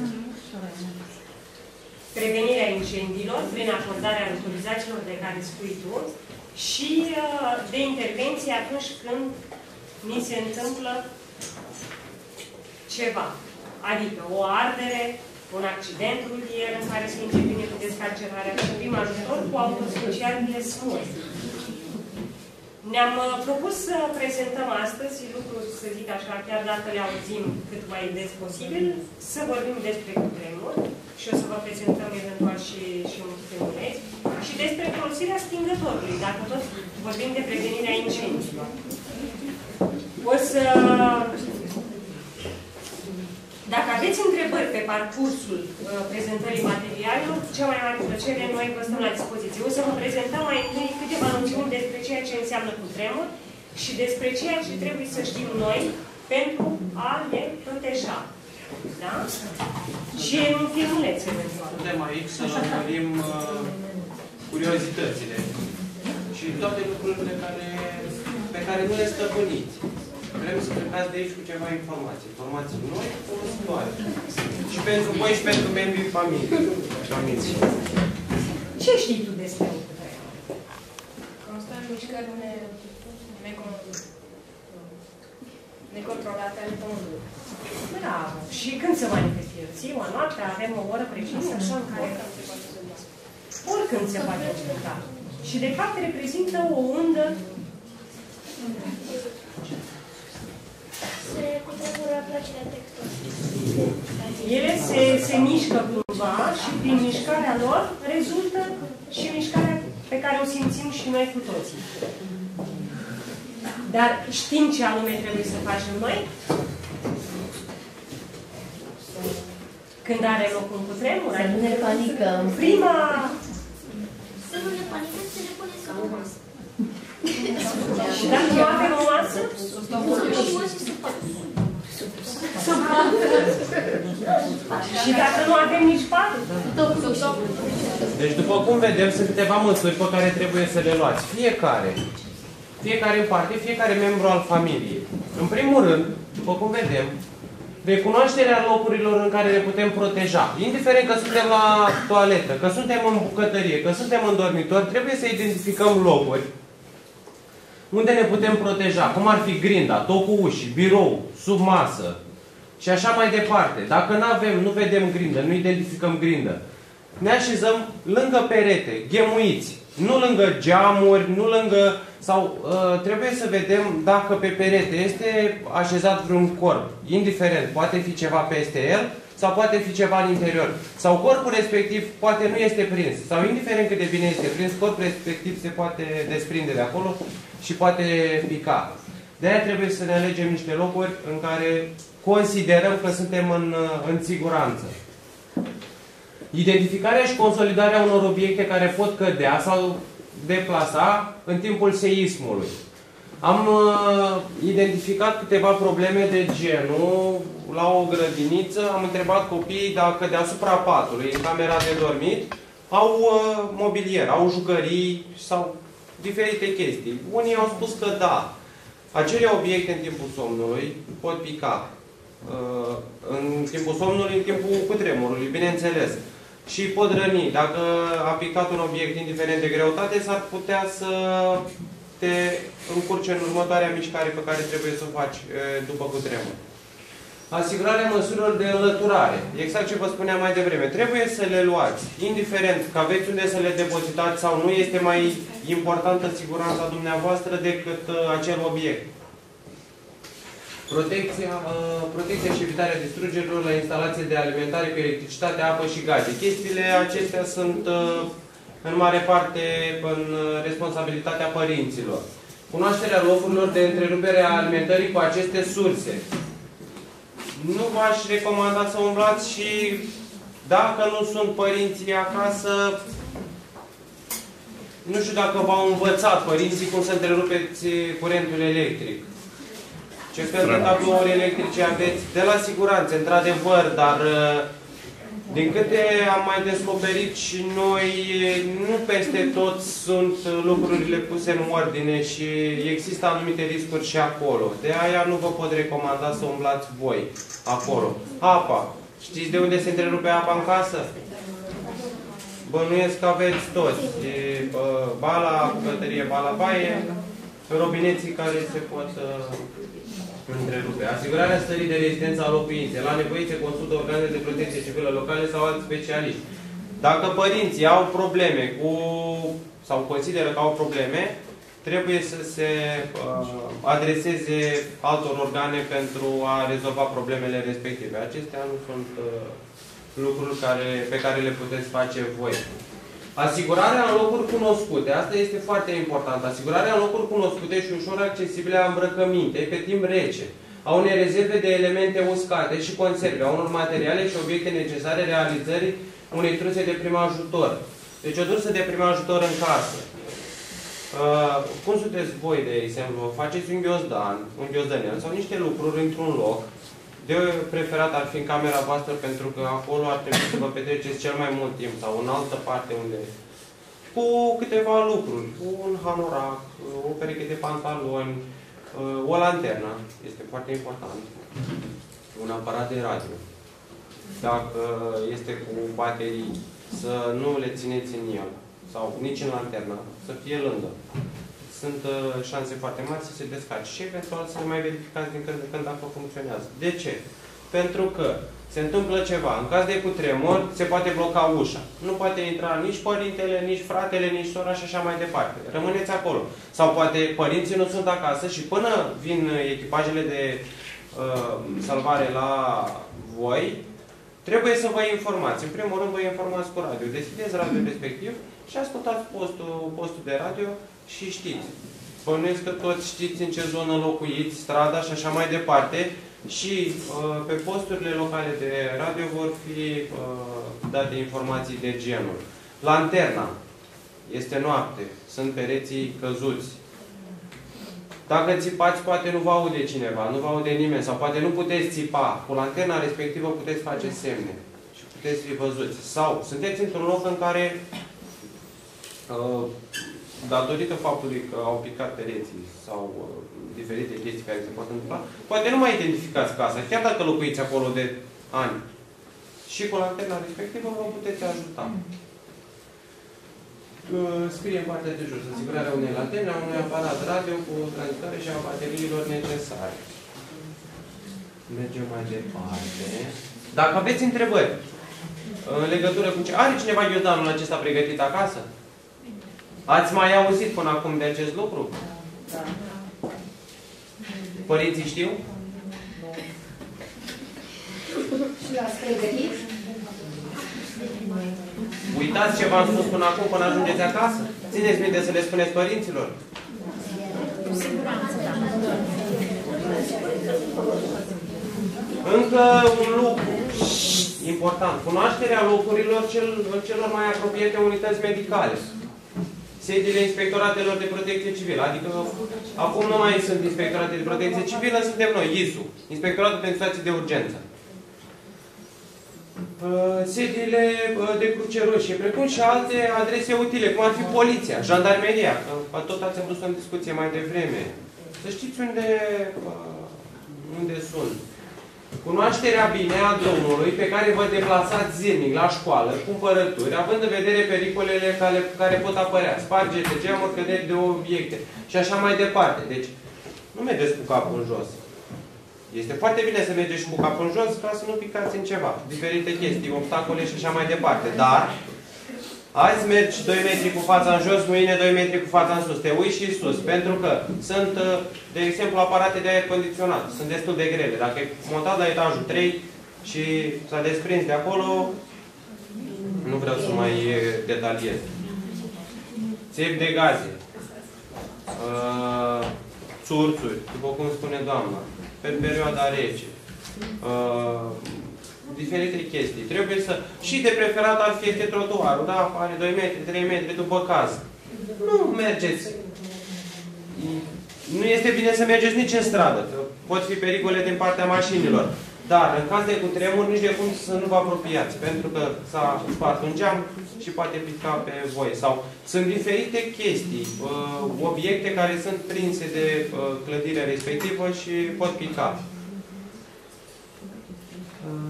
Prevenirea incendiilor, prin acordarea autorizațiilor de care spui tu, și de intervenție atunci când ni se întâmplă ceva. Adică o ardere, un accident rutier în care se intervine cu descarcerarea și prim ajutor cu autospecialele SMUR. Ne-am propus să prezentăm astăzi lucruri, să zic așa, chiar dacă le auzim cât mai des posibil, să vorbim despre cutremur și o să vă prezentăm eventual și un filmuleț și despre folosirea stingătorului, dacă tot vorbim de prevenirea incendiilor. O să... Dacă aveți întrebări pe parcursul prezentării materialelor, cu cea mai mare plăcere, noi vă stăm la dispoziție. O să vă prezentăm mai întâi câteva noțiuni despre ceea ce înseamnă cutremur și despre ceea ce trebuie să știm noi pentru a ne proteja. Da? Și un filmuleț, eventual. Suntem aici să lămurim curiozitățile și toate lucrurile pe care nu le stăpâniți. Vrem să plecați de aici cu ceva informații. Informații noi, folositoare. Și pentru voi și pentru membrii familiei. Ce știi tu despre un cutremur? Constă în mișcări necontrolate ale pământului. Bravo. Și când se manifestă? Ziua, noaptea, avem o oră precisă, așa în care... Oricând se poate întâmpla. Și de fapt reprezintă o undă. Se cutremură plăcerea textului. Ele se mișcă cumva și prin mișcarea lor rezultă și mișcarea pe care o simțim și noi cu toții. Dar știm ce anume trebuie să facem noi? Când are loc un cutremur? Să nu ne panicăm. Prima... Să nu ne panicăm, să ne punem sub o masă. Și dacă nu avem o masă? Și dacă nu avem nici pat? Deci, după cum vedem, sunt câteva măsuri pe care trebuie să le luați. Fiecare în parte, fiecare membru al familiei. În primul rând, după cum vedem, recunoașterea locurilor în care ne putem proteja. Indiferent că suntem la toaletă, că suntem în bucătărie, că suntem în dormitor, trebuie să identificăm locuri unde ne putem proteja. Cum ar fi grinda, tocul ușii, birou, sub masă și așa mai departe. Dacă nu vedem grindă, nu identificăm grindă, ne așezăm lângă perete, ghemuiți. Nu lângă geamuri, nu lângă... Sau trebuie să vedem dacă pe perete este așezat vreun corp. Indiferent, poate fi ceva peste el sau poate fi ceva în interior. Sau corpul respectiv poate nu este prins. Sau indiferent cât de bine este prins, corpul respectiv se poate desprinde de acolo și poate pica. De-aia trebuie să ne alegem niște locuri în care considerăm că suntem în siguranță. Identificarea și consolidarea unor obiecte care pot cădea sau deplasa în timpul seismului. Am identificat câteva probleme de genul la o grădiniță. Am întrebat copiii dacă deasupra patului, în camera de dormit, au mobilier, au jucării sau diferite chestii. Unii au spus că da. Acele obiecte în timpul somnului pot pica. În timpul somnului, în timpul cutremurului, bineînțeles. Și pot răni. Dacă a picat un obiect, indiferent de greutate, s-ar putea să te încurce în următoarea mișcare pe care trebuie să o faci după cutremur. Asigurarea măsurilor de înlăturare. Exact ce vă spuneam mai devreme. Trebuie să le luați. Indiferent că aveți unde să le depozitați sau nu, este mai importantă siguranța dumneavoastră decât acel obiect. Protecția și evitarea distrugerilor la instalații de alimentare cu electricitate, apă și gaze. Chestiile acestea sunt în mare parte în responsabilitatea părinților. Cunoașterea locurilor de întrerupere a alimentării cu aceste surse. Nu v-aș recomanda să umblați și dacă nu sunt părinții acasă, nu știu dacă v-au învățat părinții cum să întrerupeți curentul electric. Ce fel de tablouri electrice aveți? De la siguranță, într-adevăr, dar din câte am mai descoperit și noi, nu peste tot sunt lucrurile puse în ordine și există anumite riscuri și acolo. De aia nu vă pot recomanda să umblați voi acolo. Apa. Știți de unde se întrerupe apa în casă? Bănuiesc că aveți toți. bala, bucătărie, bala, baie, robineții care se pot întrerupe. Asigurarea stării de rezistență a locuinței. La nevoie se consultă organele de protecție civilă locale sau alți specialiști. Dacă părinții au probleme cu, sau consideră că au probleme, trebuie să se adreseze altor organe pentru a rezolva problemele respective. Acestea nu sunt lucruri pe care le puteți face voi. Asigurarea în locuri cunoscute. Asta este foarte important. Asigurarea în locuri cunoscute și ușor accesibile a îmbrăcămintei pe timp rece, a unei rezerve de elemente uscate și conserve, a unor materiale și obiecte necesare realizării unei truse de prim ajutor. Deci o trusă de prim ajutor în casă. Cum sunteți voi, de exemplu? Faceți un ghiozdan, un ghiozdanel sau niște lucruri într-un loc. De preferat ar fi în camera voastră, pentru că acolo ar trebui să vă petreceți cel mai mult timp, sau în altă parte unde... Cu câteva lucruri, cu un hanorac, o pereche de pantaloni, o lanternă, este foarte important, un aparat de radio. Dacă este cu baterii, să nu le țineți în el, sau nici în lanternă, să fie lângă. Sunt șanse foarte mari să se descarce și eventual să le mai verificați din când în când dacă funcționează. De ce? Pentru că se întâmplă ceva. În caz de cutremur, se poate bloca ușa. Nu poate intra nici părintele, nici fratele, nici sora și așa mai departe. Rămâneți acolo. Sau poate părinții nu sunt acasă și până vin echipajele de salvare la voi, trebuie să vă informați. În primul rând vă informați cu radio. Deschideți radio respectiv și ascultați postul de radio și știți. Bănuiesc că toți știți în ce zonă locuiți, strada și așa mai departe. Și pe posturile locale de radio vor fi date informații de genul. Lanterna. Este noapte. Sunt pereții căzuți. Dacă țipați, poate nu vă aude cineva, nu vă aude nimeni, sau poate nu puteți țipa. Cu lanterna respectivă puteți face semne și puteți fi văzuți. Sau sunteți într-un loc în care, datorită faptului că au picat pereții sau diferite chestii care se pot întâmpla, poate nu mai identificați casa, chiar dacă locuiți acolo de ani. Și cu lanterna respectivă vă puteți ajuta. Scrie în partea de jos asigurarea unei lanterne, a unui aparat radio cu tranzitoare și a bateriilor necesare. Mergem mai departe. Dacă aveți întrebări în legătură cu ce... Are cineva ghiozdanul acesta pregătit acasă? Ați mai auzit până acum de acest lucru? Da. Părinții știu? Și l-ați pregătit? Uitați ce v-am spus până acum, până ajungeți acasă? Țineți minte să le spuneți părinților? Încă un lucru important. Cunoașterea locurilor celor mai apropiate unități medicale. Sediile inspectoratelor de protecție civilă. Adică acum nu mai sunt inspectorate de protecție civilă, suntem noi, ISU. Inspectoratul pentru situații de urgență. Sediile de Cruce Roșie, precum și alte adrese utile, cum ar fi poliția, jandarmeria, că tot ați adus în discuție mai devreme. Să știți unde sunt. Cunoașterea bine a drumului pe care vă deplasați zilnic la școală, cumpărături, având în vedere pericolele care pot apărea, spargeri de geamuri, căderi de obiecte și așa mai departe. Deci, nu mergeți cu capul în jos. Este foarte bine să mergeți și cu capul în jos ca să nu picați în ceva. Diferite chestii, obstacole și așa mai departe. Dar, azi mergi 2 metri cu fața în jos, mâine 2 metri cu fața în sus. Te uiți și sus. Pentru că sunt, de exemplu, aparate de aer condiționat. Sunt destul de grele. Dacă e montat la etajul 3 și s-a desprins de acolo, nu vreau să mai detaliez. Țevi de gaze. Țurțuri, după cum spune doamna. Pe perioada rece. Diferite chestii. Trebuie să... Și de preferat ar fi este trotuarul, da? Are 2 metri, 3 metri, după caz. Nu mergeți. Nu este bine să mergeți nici în stradă, că pot fi pericole din partea mașinilor. Dar, în caz de cutremur, nici de cum să nu vă apropiați, pentru că s-a spart un geam și poate pica pe voi. Sau sunt diferite chestii, obiecte care sunt prinse de clădirea respectivă și pot pica.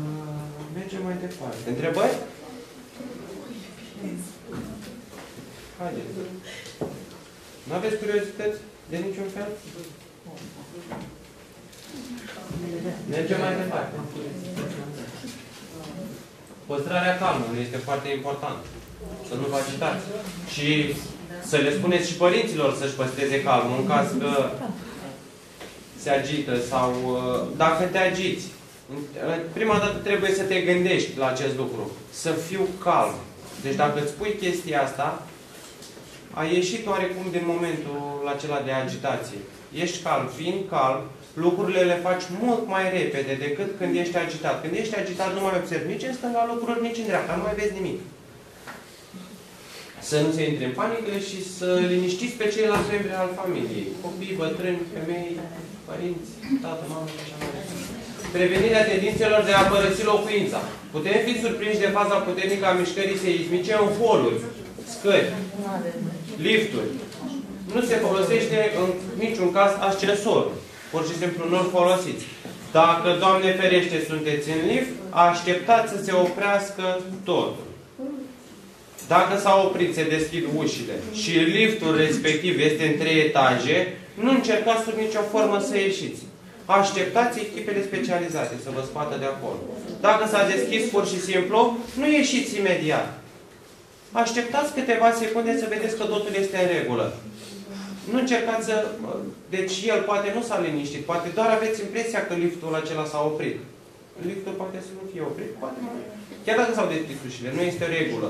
Mergem mai departe. Întrebări? Haideți. Nu aveți curiozități de niciun fel? Mergem mai departe. Păstrarea calmului este foarte important. Să nu vă agitați. Și să le spuneți și părinților să-și păstreze calmul în caz că se agită sau dacă te agiți. Prima dată trebuie să te gândești la acest lucru. Să fiu calm. Deci dacă îți spui chestia asta, ai ieșit oarecum din momentul acela de agitație. Ești calm. Fiind calm, lucrurile le faci mult mai repede decât când ești agitat. Când ești agitat nu mai observi nici în stânga lucruri, nici în dreapta. Nu mai vezi nimic. Să nu se intre în panică și să liniștiți pe ceilalți membri al familiei. Copii, bătrâni, femei, părinți, tată, mamă și așa mai departe. Prevenirea tendințelor de a părăsi locuința. Putem fi surprinși de faza puternică a mișcării seismice în holuri, scări, lifturi. Nu se folosește în niciun caz ascensorul. Pur și simplu nu-l folosiți. Dacă, Doamne ferește, sunteți în lift, așteptați să se oprească totul. Dacă s-a oprit, se deschid ușile și liftul respectiv este în 3 etaje, nu încercați sub nicio formă să ieșiți. Așteptați echipele specializate să vă scoată de acolo. Dacă s-a deschis pur și simplu, nu ieșiți imediat. Așteptați câteva secunde să vedeți că totul este în regulă. Nu încercați să... Deci el poate nu s-a liniștit, poate doar aveți impresia că liftul acela s-a oprit. Liftul poate să nu fie oprit, poate mai... Chiar dacă s-au deschis ușile, nu este o regulă.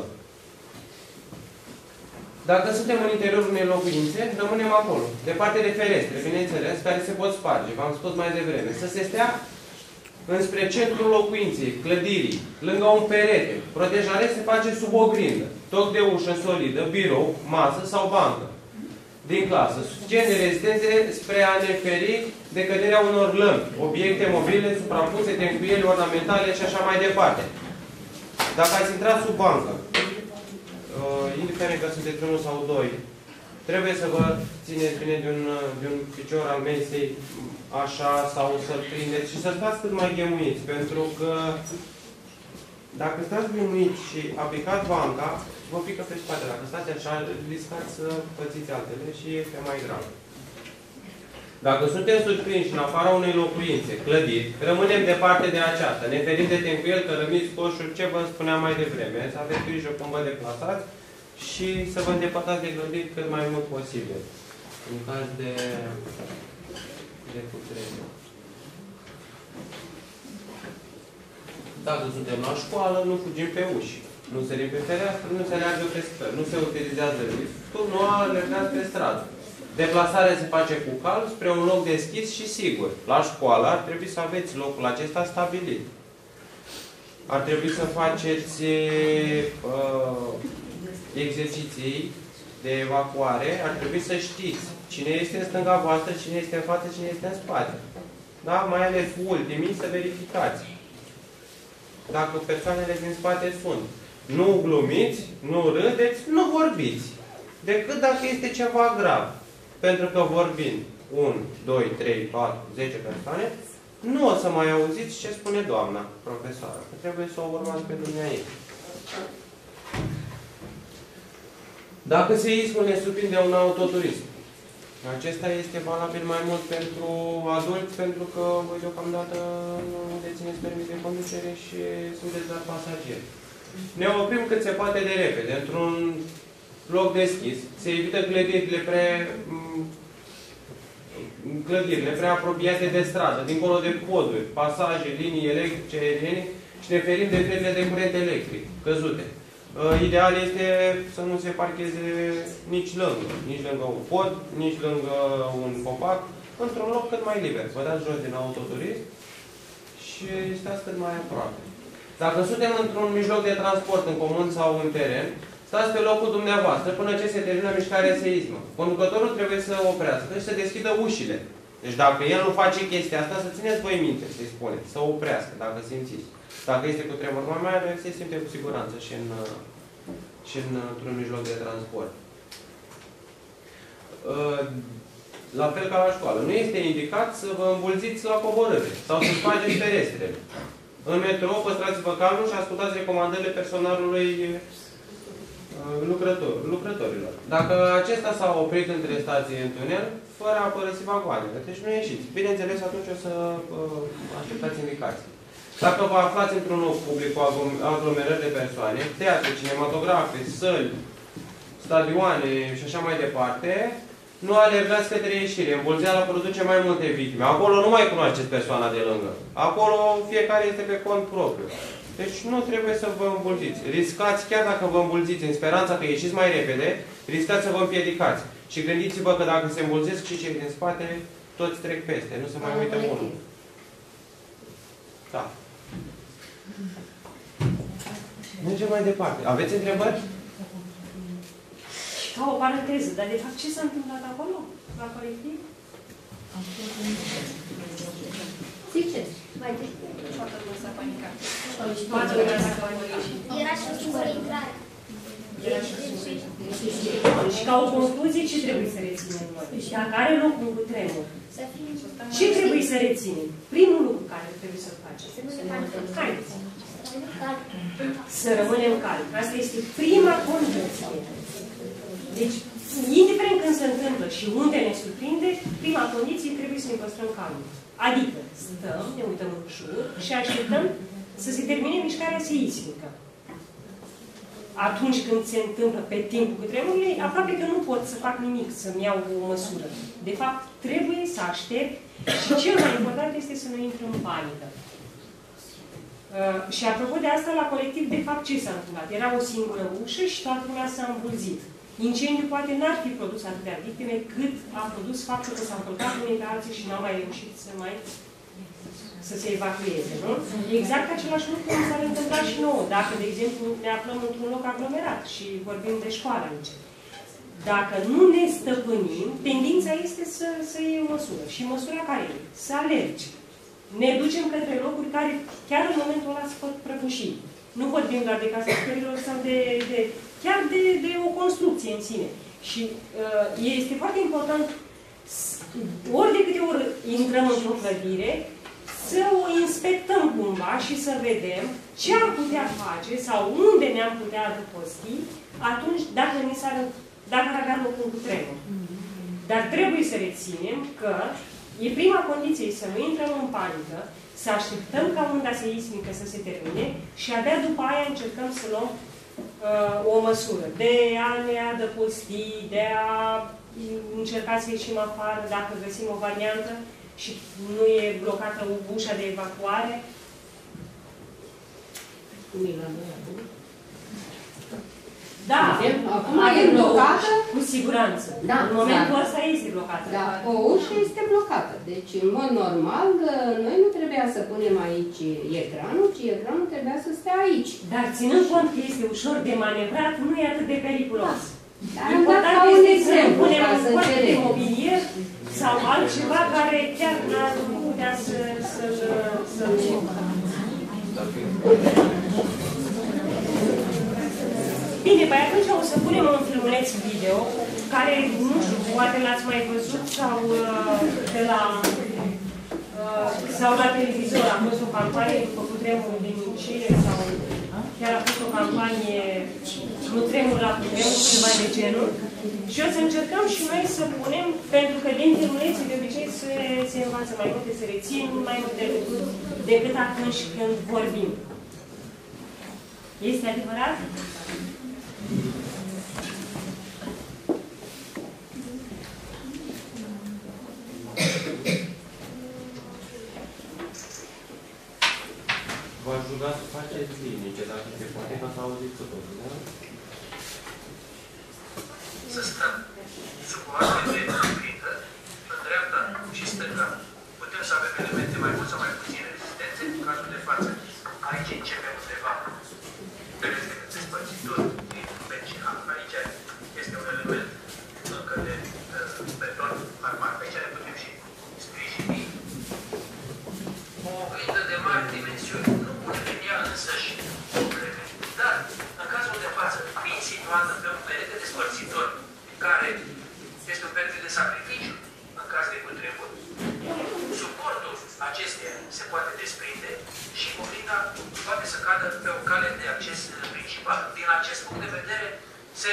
Dacă suntem în interiorul unei locuințe, rămânem acolo, departe de ferestre, bineînțeles, care se pot sparge, v-am spus mai devreme. Să se stea înspre centrul locuinței, clădirii, lângă un perete. Protejare se face sub o grindă, toc de ușă solidă, birou, masă sau bancă. Din clasă, suficient de rezistențe spre a ne feri de căderea unor lămpi, obiecte mobile, suprapuse, tencuieli ornamentale și așa mai departe. Dacă ați intrat sub bancă, indiferent că sunteți unul sau doi, trebuie să vă țineți bine de un picior al mesei, așa, sau să-l prindeți și să stați cât mai ghemuiți, pentru că dacă stați ghemuiți și a picat banca, vă pică pe spate. Dacă stați așa, riscați să pățiți altele și este mai grav. Dacă suntem surprinși în afara unei locuințe, clădiri, rămânem departe de aceasta, ne ferim de tencuieli, cărămiți, coșuri, ce vă spuneam mai devreme. Să aveți grijă cum vă deplasați și să vă îndepărtați de clădiri cât mai mult posibil. În caz de cutremur. Dacă suntem la școală, nu fugim pe uși. Nu sărim pe fereastră, nu se leagă pe scări, nu se utilizează liftul, nu alergați pe stradă. Deplasarea se face cu calm spre un loc deschis și sigur. La școală ar trebui să aveți locul acesta stabilit. Ar trebui să faceți exerciții de evacuare. Ar trebui să știți cine este în stânga voastră, cine este în față, cine este în spate. Da? Mai ales ultimii să verificați dacă persoanele din spate sunt. Nu glumiți, nu râdeți, nu vorbiți. Decât dacă este ceva grav. Pentru că vorbind 1, 2, 3, 4, 10 persoane, nu o să mai auziți ce spune doamna profesoară. Că trebuie să o urmați pe dumneavoastră. Dacă seismul ne surprinde un autoturism, acesta este valabil mai mult pentru adulți, pentru că voi deocamdată nu dețineți permis de conducere și sunteți doar pasageri. Ne oprim cât se poate de repede, într-un loc deschis. Se evită clădirile prea apropiate de stradă, dincolo de poduri, pasaje, linii electrice, aeriene și ne ferim de ferile de curent electric căzute. Ideal este să nu se parcheze nici lângă un pod, nici lângă un copac, într-un loc cât mai liber. Vă dați jos din autoturism și stați cât mai aproape. Dacă suntem într-un mijloc de transport în comun sau în teren, stați pe locul dumneavoastră până ce se termină mișcarea seismă. Conducătorul trebuie să oprească și să deschidă ușile. Deci dacă el nu face chestia asta, să țineți voi minte, să-i spuneți, să oprească, dacă simțiți. Dacă este cu tremur mai mare, se simte cu siguranță și într-un mijloc de transport. La fel ca la școală. Nu este indicat să vă îmbulziți la coborâre sau să spargeți ferestrele. În metrou, păstrați-vă calmul și ascultați recomandările personalului lucrătorilor. Dacă acesta s-a oprit între stații în tunel, fără a părăsi vagoanele, deci nu ieșiți. Bineînțeles, atunci o să așteptați indicații. Dacă vă aflați într-un loc public cu aglomerări de persoane, teatre, cinematografe, săli, stadioane și așa mai departe, nu alergați către ieșire. Îmbulzeala produce mai multe victime. Acolo nu mai cunoașteți persoana de lângă. Acolo fiecare este pe cont propriu. Deci nu trebuie să vă îmbulziți. Riscați, chiar dacă vă îmbulziți în speranța că ieșiți mai repede, riscați să vă împiedicați. Și gândiți-vă că dacă se îmbulzesc și cei din spate, toți trec peste. Nu se mai uită unul. Da. Mergem mai departe. Aveți întrebări? Ca o paranteză, dar de fapt ce s-a întâmplat acolo, la colectiv? Ziceți, mai Toată lumea s-a panicat. Toată lumea s-a panicat. Era și o singură intrare. Și ca o concluzie, ce trebuie să reținem noi? Dacă are loc un cutremur, ce trebuie să reținem? Primul lucru care trebuie să-l facem. Haideți. Să rămânem calmi. Asta este prima condiție. Deci, indiferent când se întâmplă și unde ne surprinde, prima condiție trebuie să ne păstrăm calmul. Adică, stăm, ne uităm în jur și așteptăm să se termine mișcarea seismică. Atunci când se întâmplă pe timpul cutremurului, aproape că nu pot să fac nimic, să-mi iau o măsură. De fapt, trebuie să aștept și cel mai important este să nu intru în panică. Și apropo de asta, la colectiv, de fapt, ce s-a întâmplat? Era o singură ușă și toată lumea s-a îmbulzit. Incendiul poate n-ar fi produs atâtea victime cât a produs faptul că s-au încălcat unii pe alții și n-au mai reușit să se evacueze, nu? Exact același lucru s-ar întâmpla și nouă. Dacă, de exemplu, ne aflăm într-un loc aglomerat și vorbim de școală aici. Dacă nu ne stăpânim, tendința este să iei o măsură. Și măsura care e? Să alergi. Ne ducem către locuri care chiar în momentul ăla se pot prăbuși. Nu vorbim doar de casa școlilor sau chiar de o construcție în sine. Și este foarte important, ori de câte ori intrăm într-o clădire, să o inspectăm cumva și să vedem ce am putea face sau unde ne-am putea adăposti atunci dacă ar avea loc un cutremur. Dar trebuie să reținem că e prima condiție să nu intrăm în panică, să așteptăm ca unda seismică să se termine și abia după aia încercăm să luăm o măsură de a ne adăposti, de a încerca să ieșim afară dacă găsim o variantă și nu e blocată ușa de evacuare. Da, acum e blocată? Cu siguranță. Da, în momentul ăsta este blocată. Da, o ușă este blocată. Deci, în mod normal, noi nu trebuia să punem aici ecranul, ci ecranul trebuia să stea aici. Dar ținând cont că este ușor de manevrat, nu e atât de periculos. Dar important este să punem un cort de mobilier sau altceva care chiar n-ar putea să-l Bine, păi atunci o să punem un filmuleț video, care, nu știu, poate l-ați mai văzut sau la televizor. A fost o campanie după cutremurul de Mincire sau chiar a fost o campanie nu tremur la cutremur, ceva de genul. Și o să încercăm și noi să punem, pentru că din filmulețe de obicei se învață mai multe, se rețin mai multe lucruri decât atunci când vorbim. Este adevărat? V-aș ruga să faceți liniște, dacă se poate, ca să auziți cu totul, da? Să stăm sub o astfel de cuprită, în dreapta și stânga. Putem să avem elemente mai mult sau mai puțin rezistente, în cazul de față. Aici începem undeva perete despărțitori din BCA. Aici este un element încă de beton armat. Aici ne putem și sprijini. O oglindă de mari dimensiuni nu pune în ea însăși probleme. Dar, în cazul de față, fiind situată pe un perete despărțitor, care este un perete de sacrificiu în caz de cutremur, suportul acesteia se poate desprinde și oglinda poate să cadă pe o cale de acces principal. Din acest punct de vedere,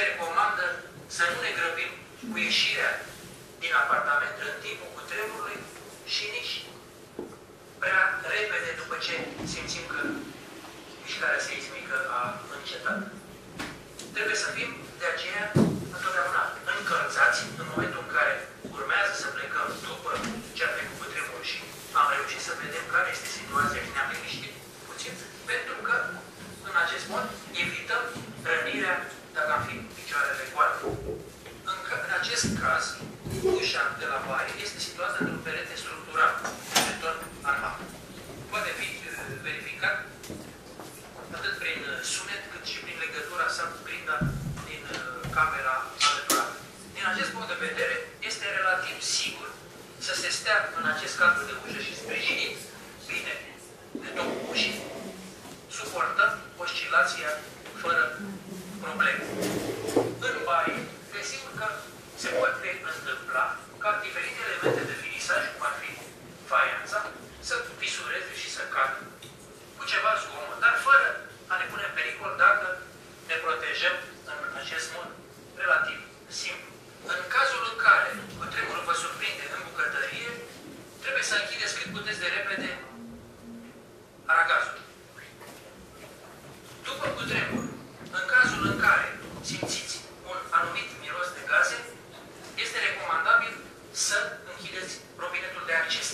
să nu ne grăbim cu ieșirea din apartament în timpul cutremurului și nici prea repede după ce simțim că mișcarea seismică a încetat. Trebuie să fim de aceea întotdeauna încălțați în momentul în care urmează să plecăm după ce a trecut cutremurul și am reușit să vedem care este situația și ne-am liniștit puțin, pentru că în acest mod evităm rănirea dacă am fi picioarele goale. În acest caz, ușa de la baie este situată într-un perete structural de beton armat. Poate fi verificat atât prin sunet cât și prin legătura sau grinda din camera alăturată. Din acest punct de vedere, este relativ sigur să se stea în acest cadru de ușă și sprijinit bine de topul ușii, suportăm oscilația fără probleme. În baie, desigur că se poate întâmpla ca diferite elemente de finisaj, cum ar fi faianța, să fisureze și să cadă cu ceva zgomot, dar fără a ne pune în pericol dacă ne protejăm în acest mod relativ simplu. În cazul în care cutremurul vă surprinde în bucătărie, trebuie să închideți cât puteți de repede aragazul. După cutremur, în cazul în care simțiți un anumit miros de gaze, este recomandabil să închideți robinetul de acces.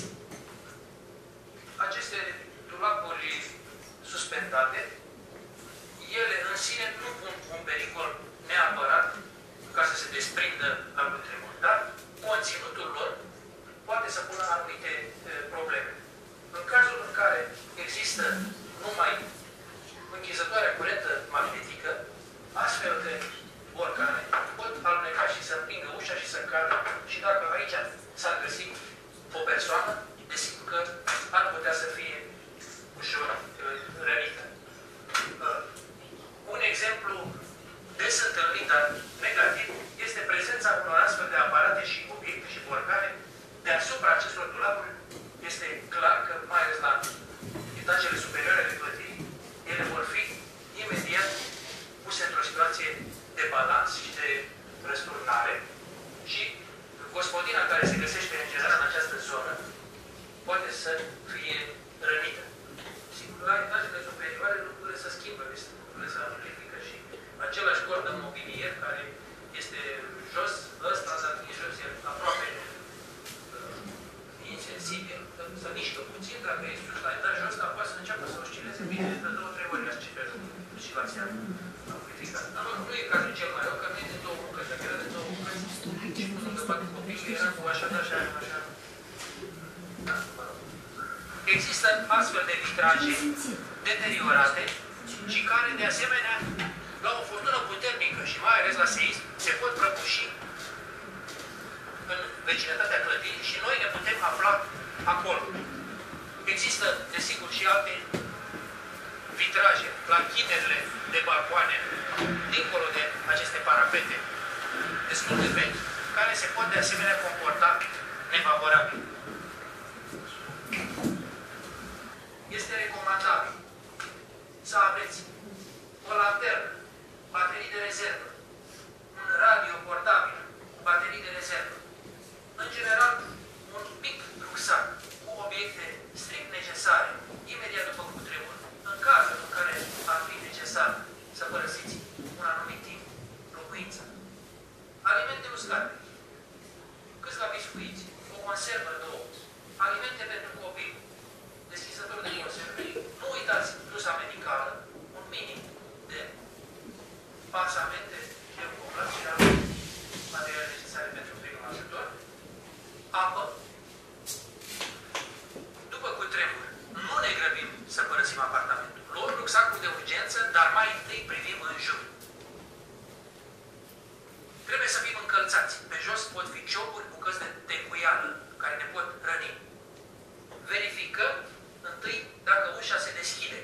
Aceste dulapuri suspendate, ele în sine nu pun un pericol neapărat ca să se desprindă al cutremurului, dar conținutul lor poate să pună anumite probleme. În cazul în care există numai închizătoarea curentă magnetică, astfel de organe pot aluneca și să împingă ușa și să cadă. Și dacă aici s-ar găsi o persoană, desigur că ar putea să fie ușor rănită. Un exemplu des întâlnit, dar negativ, este prezența unor astfel de aparate și obiecte și borcane deasupra acestor dulapuri. Este clar că, mai ales la etajele superioare ale clădirii, ele vor fi imediat puse într-o situație de balans și de răsturnare și gospodina care se găsește în general în această zonă poate să fie rănită. Sigur, la etajele superioare lucrurile se schimbă, lucrurile se amplifică și același cort de mobilier care este jos, ăsta, dacă e jos, e aproape insensibil, să mișcă puțin, dacă e sus la etajul ăsta, poate să înceapă să oscileze bine de 2-3 ori oscilația amplificată. Dar nu e cazul cel mai rău, că nu e de două bucăți, dacă era de două bucăți, și până că poate copilul era cu așa, așa, așa. Da, mă rog. Există astfel de vitraje deteriorate și care, de asemenea, la o furtună puternică și mai ales la seism, se pot prăbuși în vecinătatea clădirii și noi ne putem afla acolo. Există, desigur, și alte vitraje la închiderile de balcoane, dincolo de aceste parapete destul de vechi, care se pot de asemenea comporta nefavorabil. Este recomandabil să aveți o lanternă, baterii de rezervă, un radio portabil, baterii de rezervă. În general, un mic rucsac cu obiecte strict necesare, imediat după cutremur, în cazul în care ar fi necesar să părăsiți un anumit timp locuința. Alimente uscate, câțiva biscuiți, o conservă, două, alimente pentru copii, deschizător de conserve. Nu uitați plusa medicală, un minim de pansamente, de umblat și alte materiale necesare pentru primul ajutor. Apă. După cutremur, nu ne grăbim să părăsim apartamentul. Luăm rucsacul de urgență, dar mai întâi privim în jur. Trebuie să fim încălțați. Pe jos pot fi cioburi, bucăți de tencuială, care ne pot răni. Verificăm întâi dacă ușa se deschide.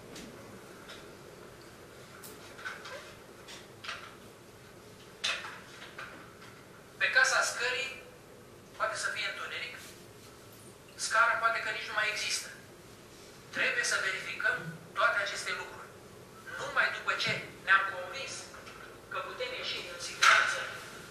Pe casa scării poate să fie întuneric. Scara poate că nici nu mai există. Trebuie să verificăm toate aceste lucruri. Numai după ce ne-am convins că putem ieși în siguranță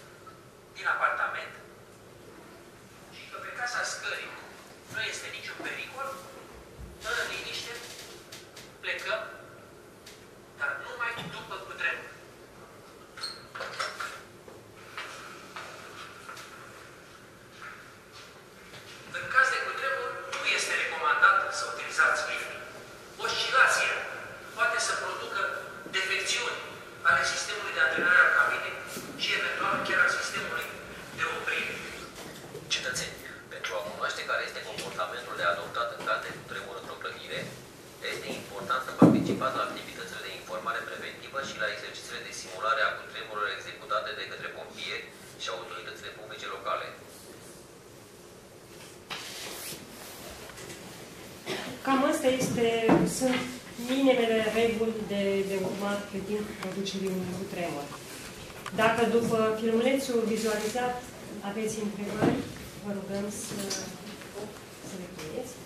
cam asta sunt minimele reguli de urmat pe timpul producerii unui cutremur. Dacă după filmulețul vizualizat aveți întrebări, vă rugăm să le puneți.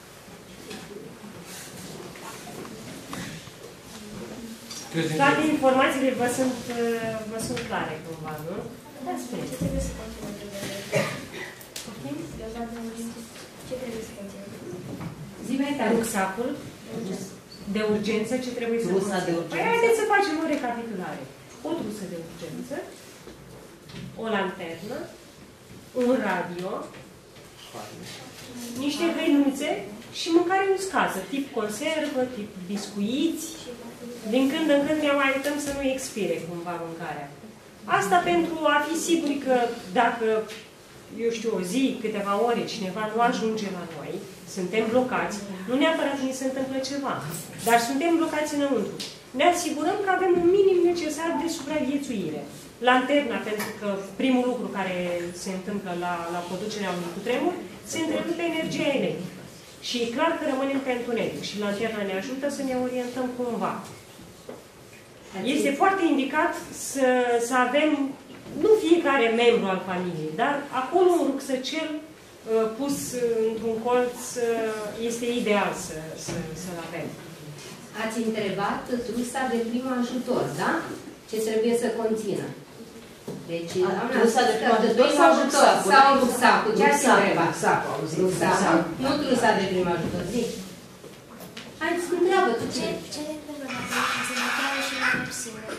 Toate informațiile vă sunt clare cumva, nu? Da, spuneți. Ce trebuie să conțină? Ce trebuie să conțină? Rucsacul de urgență, ce trebuie să conțină? Păi haideți să facem o recapitulare. O trusă de urgență, o lanternă, un radio, niște hăinuțe și mâncare uscată, tip conservă, tip biscuiți. Din când în când ne mai uităm să nu expire cumva mâncarea. Asta pentru a fi siguri că dacă, eu știu, o zi, câteva ore, cineva nu ajunge la noi, suntem blocați, nu neapărat ni se întâmplă ceva, dar suntem blocați înăuntru. Ne asigurăm că avem un minim necesar de supraviețuire. Lanterna, pentru că primul lucru care se întâmplă la producerea unui cutremur, se întrerupe energia electrică. Și e clar că rămânem pe întuneric și lanterna ne ajută să ne orientăm cumva. Este foarte indicat să avem, nu fiecare membru al familiei, dar acolo un rucsăcel pus într-un colț este ideal să-l avem. Ați întrebat trusa de prim ajutor, da? Ce trebuie să conțină? Deci, trusa de prim ajutor sau rucsacul? Ce ați întrebat? Rucsacul. Nu trusa de prim ajutor, zici? Hai, întreabă tu ce? Ce întrebă dacă se blochează și rămân singuri?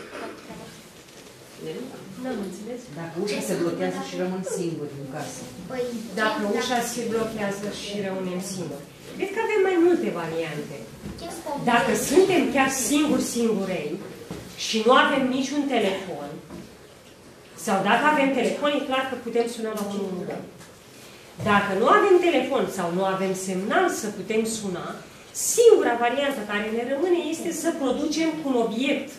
N-am înțeles. Dacă ușa se blochează și rămân singuri în casă. Dacă ușa se blochează și rămânem singuri. Cred că avem mai multe variante. Dacă suntem chiar singurei și nu avem niciun telefon, sau dacă avem telefon, e clar că putem suna la 112. Dacă nu avem telefon sau nu avem semnal să putem suna, singura variantă care ne rămâne este să producem un obiect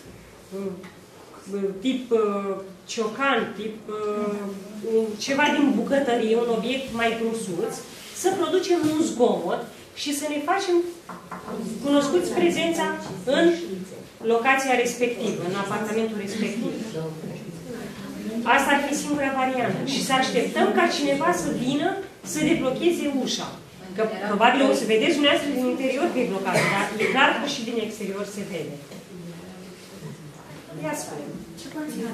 tip ciocan, tip ceva din bucătărie, un obiect mai grusuț, să producem un zgomot și să ne facem cunoscuți prezența în locația respectivă, în apartamentul respectiv. Asta ar fi singura variantă. Și să așteptăm ca cineva să vină să deblocheze ușa. Că probabil o să vedeți dumneavoastră din interior că e blocat, dar e clar că și din exterior se vede. Ia spune. Ce conține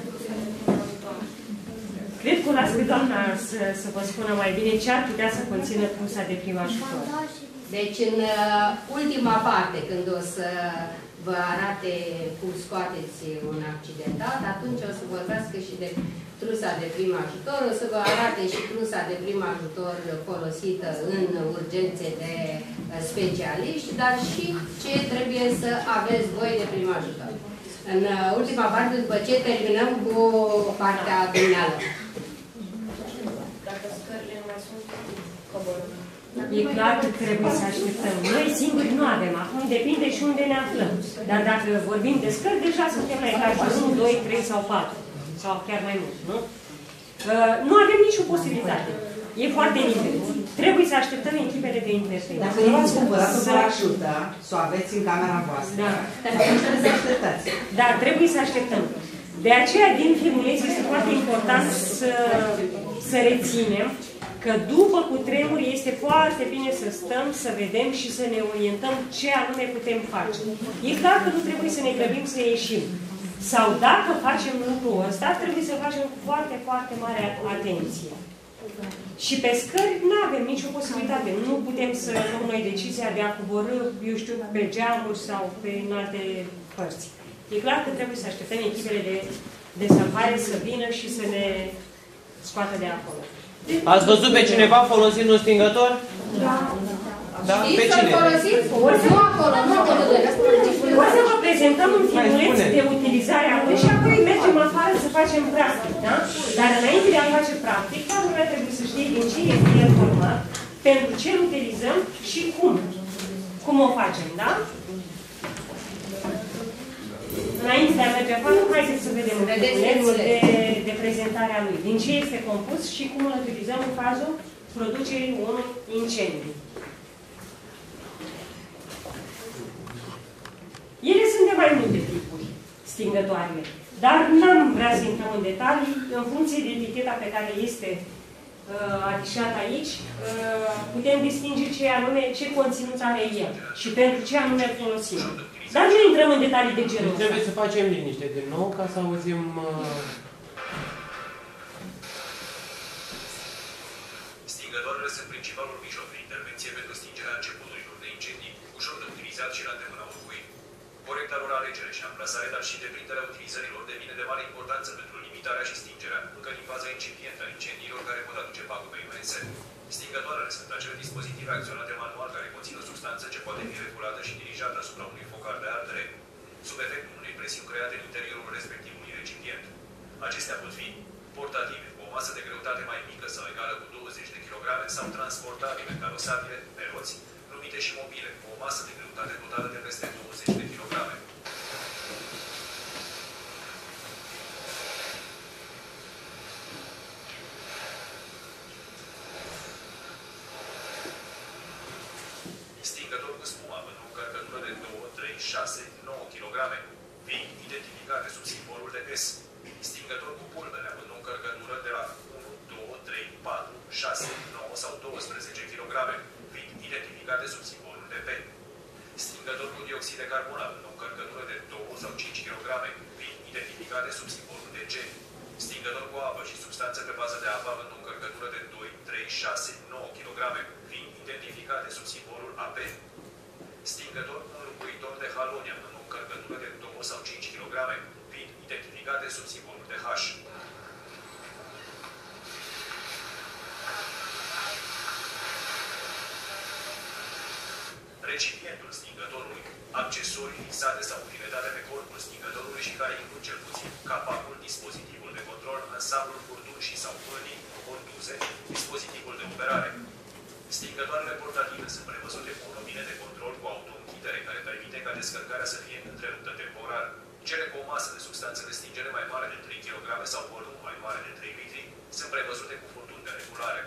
Cred că o las pe doamna să vă spună mai bine ce ar putea să conțină trusa de prim ajutor. Deci în ultima parte, când o să vă arate cum scoateți un accidentat, atunci o să vorbească și de trusa de prim ajutor, o să vă arate și trusa de prim ajutor folosită în urgențe de specialiști, dar și ce trebuie să aveți voi de prim ajutor. În ultima parte, după ce terminăm cu partea dumnealor. Dacă scările nu mai sunt, coborâm. E clar că trebuie să așteptăm. Noi singuri nu avem. Acum depinde și unde ne aflăm. Dar dacă vorbim de scări, deja suntem la etajul 1, 2, 3 sau 4. Sau chiar mai mult, nu? Nu avem nicio posibilitate. E foarte limpede. Trebuie să așteptăm echipele de intervenție. Dacă nu ați cumpărat o parașută, să o aveți în camera voastră, atunci trebuie să așteptați. Da, trebuie să așteptăm. De aceea, din filmuleț, este foarte important să reținem că după cutremur este foarte bine să stăm, să vedem și să ne orientăm ce anume putem face. E clar că nu trebuie să ne grăbim să ieșim. Sau dacă facem lucrul ăsta, trebuie să facem cu foarte, foarte mare atenție. Și pe scări nu avem nicio posibilitate. Nu putem să luăm noi decizia de a coborî, eu știu, pe geamuri sau pe în alte părți. E clar că trebuie să așteptăm echipele de salvare să vină și să ne scoată de acolo. Ați văzut pe cineva folosind un stingător? Da. Da? Pe cine? O să vă prezentăm un filmuleț de utilizare a lui și apoi mergem afară să facem practic, da? Dar înainte de a face practic, lumea trebuie să știe din ce este el format, pentru ce îl utilizăm și cum. Cum o facem, da? Înainte de a merge afară, haideți să vedem filmulețul de prezentare a lui. Din ce este compus și cum îl utilizăm în cazul producerii unui incendiu. mai multe tipuri stingătoarele. Dar n-am vrea să intrăm în detalii, în funcție de eticheta pe care este afișat aici, putem distinge ce conținut are el și pentru ce anume îl folosim. Dar nu intrăm în detalii de genul ăsta. Trebuie să facem liniște din nou ca să auzim... Stingătoarele sunt principalul mijloc de intervenție pentru stingerea începuturilor de incendii, ușor de utilizat și la îndemâna oricui. Corecta lor alegere și amplasare, dar și deprinderea utilizărilor devine de mare importanță pentru limitarea și stingerea, încă din faza incipientă a incendiilor care pot aduce pagube imense. Stingătoarele sunt acele dispozitive acționate manual care conțin o substanță ce poate fi regulată și dirijată asupra unui focar de ardere, sub efectul unei presiuni create în interiorul respectivului recipient. Acestea pot fi portative, cu o masă de greutate mai mică sau egală cu 20 de kg sau transportabile, carosabile, pe roți, numite și mobile, cu o masă de greutate totală de peste 20 de kg. Stingător cu spumă având o încărcătură de 2, 3, 6, 9 kg, fiind identificate sub simbolul de S. Stingător cu pulbere având o încărcătură de la 1, 2, 3, 4, 6, 9 sau 12 kg, fiind identificate sub simbolul de P. Stingător cu dioxid de carbon având o încărcătură de 2 sau 5 kg, fiind identificate sub simbolul de G. Stingător cu apă și substanțe pe bază de apă având o încărcătură de 2, 3, 6, 9 kg, fiind identificate sub simbolul AP. Stingător cu înlocuitor de haloni având o încărcătură de 2 sau 5 kg, fiind identificate sub simbolul de H. Recipientul stingătorului, accesorii fixate sau înfiletate pe corpul stingătorului și care includ cel puțin capacul, dispozitivul de control, ansamblul furtunii sau pârnii, conduze, dispozitivul de operare. Stingătoarele portative sunt prevăzute cu o robină de control cu autoînchidere care permite ca descărcarea să fie întreruptă temporar. Cele cu o masă de substanțe de stingere mai mare de 3 kg sau volum mai mare de 3 litri sunt prevăzute cu furtuni de regulare.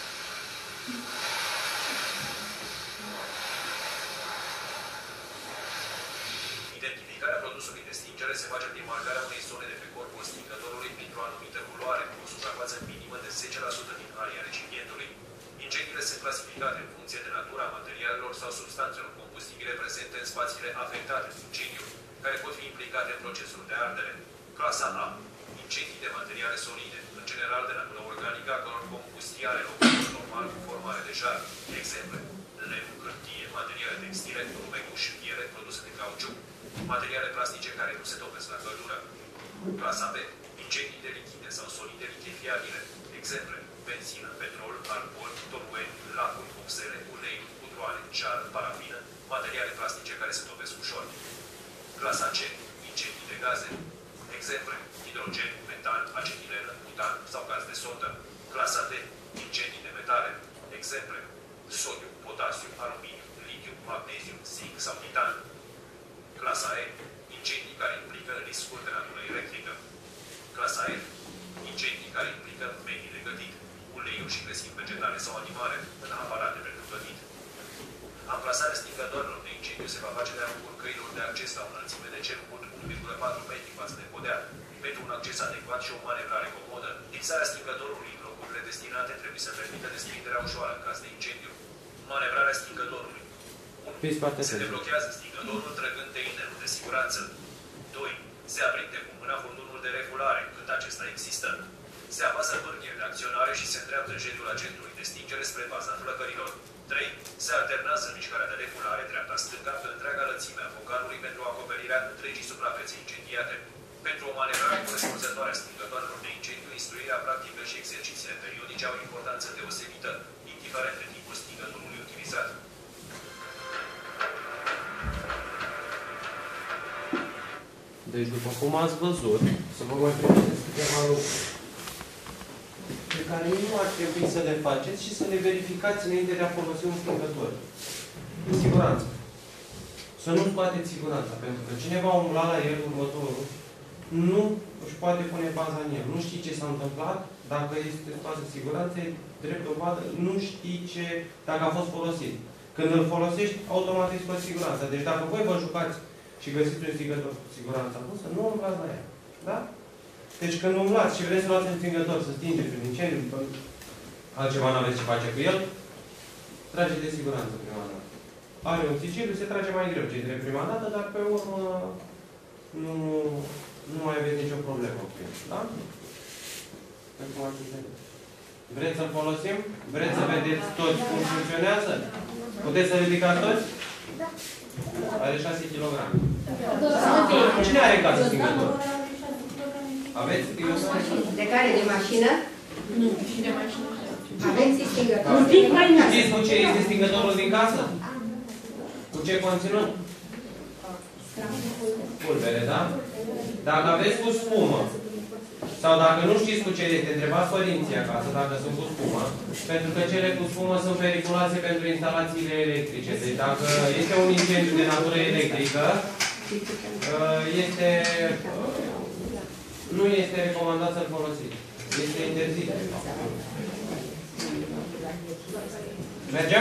Identificarea produsului de stingere se face prin marcarea unei zone de pe corpul stingătorului printr-o anumită culoare, cu o suprafață minimă de 10% din aria recipientului. Incendiile sunt clasificate în funcție de natura materialelor sau substanțelor combustibile prezente în spațiile afectate de incendiu, care pot fi implicate în procesul de ardere. Clasa A. Incendii de materiale solide, în general de natură organică, a căror combustie are loc normal cu formare de jar. Exemple: lemn, hârtie, materiale textile, rumeguș, piele, produse de cauciuc, materiale plastice care nu se topesc la căldură. Clasa B. Incendii de lichide sau solide lichefiabile. Exemple: benzină, petrol, alcool, tolueni, lacuri, oxele, ulei, pudroane, ceară, parafină, materiale plastice care se topesc ușor. Clasa C. Incendii de gaze. Exemple: hidrogen, metan, acetilenă, butan sau gaz de sodă. Clasa D. Incendii de metale. Exemple: sodiu, potasiu, aluminiu, litiu, magneziu, zinc sau titan. Clasa E. Incendii care implică riscuri de natură electrică. Clasa F. Incendii care implică medii de gătit, uleiuri și grăsimi vegetale sau animale în aparate pentru gătit. Amplasarea stingătorilor de incendiu se va face de-a lungul căilor de acces la o înălțime de cel mult 1,4 metri față de podea. Pentru un acces adecvat și o manevrare comodă, fixarea stingătorului în locurile destinate trebuie să permită desprinderea ușoară în caz de incendiu. Manevrarea stingătorului. 1. Se deblochează stingătorul trăgând de inelul de siguranță. 2. Se aprinde cu mâna furtunul de regulare, când acesta există. Se apasă pârghile de acționare și se îndreaptă jetul agentului de stingere spre baza flăcărilor. 3. Se alternează mișcarea de regulare dreapta-stânga pe întreaga lățime a focarului pentru acoperirea întregii suprafețe incendiate. Pentru o manevrare corespunzătoare a stingătoarelor de incendiu, instruirea practică și exercițiile periodice au importanță deosebită, indiferent de tipul stingătorului utilizat. Deci, după cum ați văzut, să vă mai pregătesc câteva lucruri pe care nu ar trebui să le faceți și să le verificați înainte de a folosi un stingător. În siguranță. Să nu scoateți siguranța, pentru că cineva a umblat la el următorul, nu își poate pune baza în el. Nu știi ce s-a întâmplat, dacă este fază de siguranță, drept dovadă, nu știi dacă a fost folosit. Când îl folosești, automat îi scoți siguranța. Deci dacă voi vă jucați și găsiți un stingător cu siguranță apusă, nu umblați la ea. Da? Deci când umblați și vreți să luați un stingător, să stingeți un incendiu, altceva nu aveți ce face cu el, trage de siguranță prima dată. Are un siciliu, se trage mai greu ce trebuie prima dată, dar pe urmă nu mai aveți nicio problemă cu el. Da? Vreți să-l folosim? Vreți să vedeți toți cum funcționează? Puteți să ridicați toți? Da. Are 6 kg. Cine are în casă stingător? Aveți stingător? De care? De mașină? Nu, și de mașină. Aveți stingător? Știți cu ce este stingătorul din casă? Cu ce conținut? Pulbere, da? Dacă aveți cu spumă, sau dacă nu știți cu ce este, întrebați părinții acasă dacă sunt cu spumă, pentru că cele cu spumă sunt periculoase pentru instalațiile electrice. Deci dacă este un incendiu de natură electrică, nu este recomandat să-l folosiți. Este interzis. Mergem?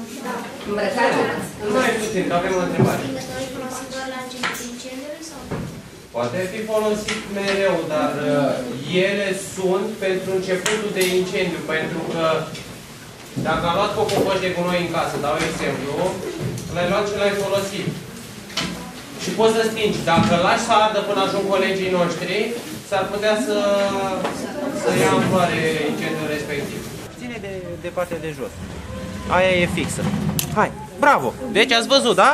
Mai puțin, că avem o întrebare. Poate fi folosit mereu, dar ele sunt pentru începutul de incendiu, pentru că dacă am luat cocopoși de gunoi în casă, dau exemplu, l-ai luat și l-ai folosit. Și poți să stingi. Dacă lași să ardă până ajung colegii noștri, s-ar putea să ia în floare incendiul respectiv. Ține de partea de jos. Aia e fixă. Hai, bravo! Deci ați văzut, da?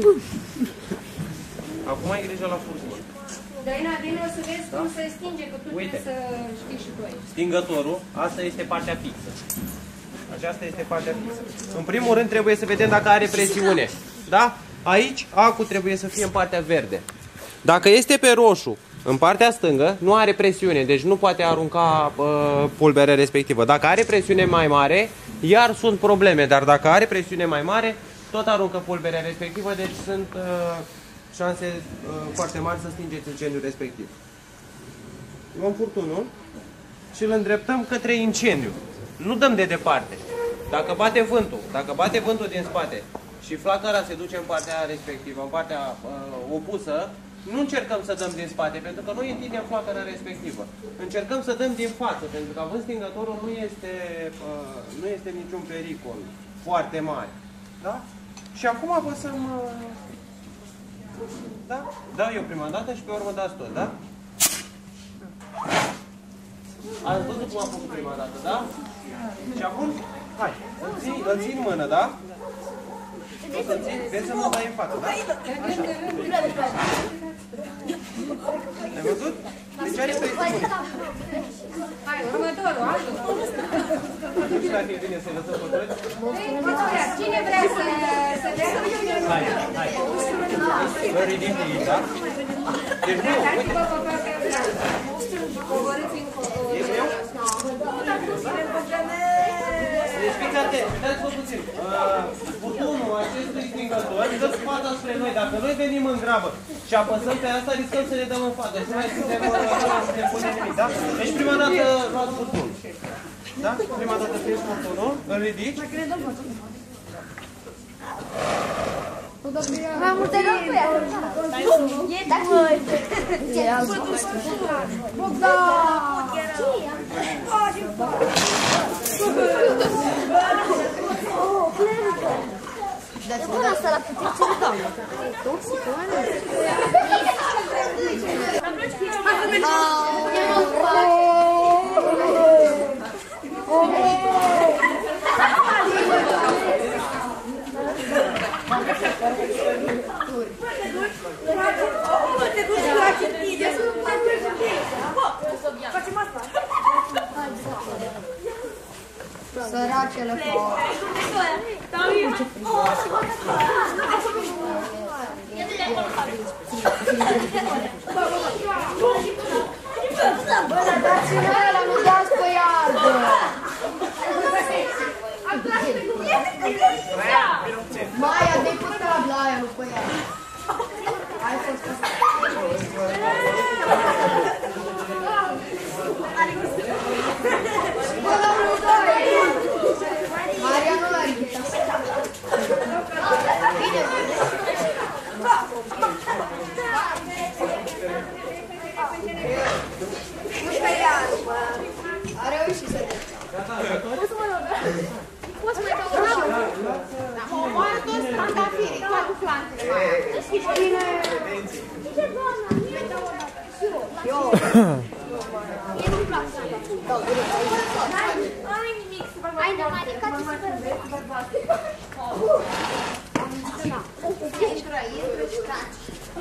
Acum ai grijă la furtună. Dăina, vine să vezi cum se stinge, că tu trebuie să știi și tu. Stingătorul, asta este partea fixă. Aceasta este partea fixă. În primul rând trebuie să vedem dacă are presiune. Da? Aici, acul trebuie să fie în partea verde. Dacă este pe roșu, în partea stângă, nu are presiune, deci nu poate arunca pulberea respectivă. Dacă are presiune mai mare, iar sunt probleme, dar dacă are presiune mai mare, tot aruncă pulberea respectivă, deci sunt șanse foarte mari să stingeți incendiul respectiv. Luăm furtunul și îl îndreptăm către incendiu. Nu dăm de departe. Dacă bate vântul din spate și flacăra se duce în partea respectivă, în partea opusă, nu încercăm să dăm din spate, pentru că noi întindem flacăra respectivă. Încercăm să dăm din față, pentru că având stingătorul nu este niciun pericol foarte mare. Da? Și acum apăsăm... Da? Dau eu prima dată și pe urmă dați tot, da? Ați văzut cum am făcut prima dată, da? Și acum, hai, îl țin mână, da? O să țin, vezi să mă dai în față, da? Așa. Ai văzut? Deci are presiune. Hai, următorul, altul. Nu știu dacă e bine să-i lăsăm pe toți. Cine vrea să dea? Hai, hai. Vă ridic aici, da? Deci nu, uite. Ești eu? Deci fiți atenți, uitați-vă puțin. Furtunul acestui stingător dă spata spre noi. Dacă noi venim în grabă și apăsăm pe asta, riscăm să ne dăm în față. Și nu mai suntem să ne punem nimic, da? Deci prima dată luați furtunul. Da? Prima dată prins furtunul, îl ridici. Mai multe locuri. E dacă... E altul. Dați bună asta la putere, doamnă. E toxică, oare? Săracele Bă, dați-mi ăla, nu dați pe iarbă! Maia, dă-i pe tabla aia, nu pe iarbă. Hai fost asta. Bă, la unul, doi! Maria nu l-a ridicat. Bine, bine. Poți mai dau o Da, omoară toți trandafirii, toate flancele. Bine. Ce doamna? Mai dau o dată. Eu. Mie nu-mi plac trandafirii. N-ai nimic să vă ai mai ca ce să vă intră și taci.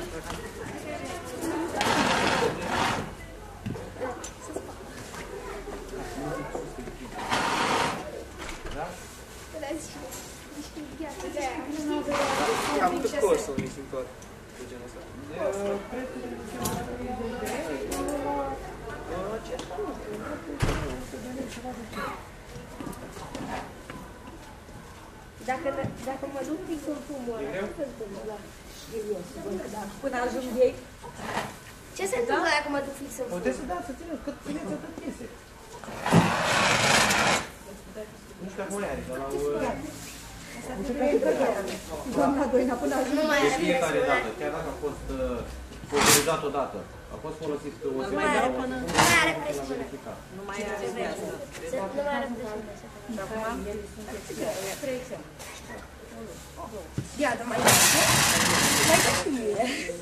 Am avut cursul în instructor de genul ăsta. Dacă mă duc fix în fumul ăla, ce se întâmplă? Până ajung ei. Ce se întâmplă dacă mă duc fix în fumul? Puteți să dați, să țineți, cât țineți atât iese. Nu știu acum are, dar la... Doamna Doina, până ajung. Nu mai De are fiecare presiune. dată, chiar dacă a fost autorizat odată, a fost folosit o Nu mai are până... Nu mai are presiune. Nu mai are viață. Nu mai are presiune. Și acum? 3 exemple. Ia, dar mai dă și mie.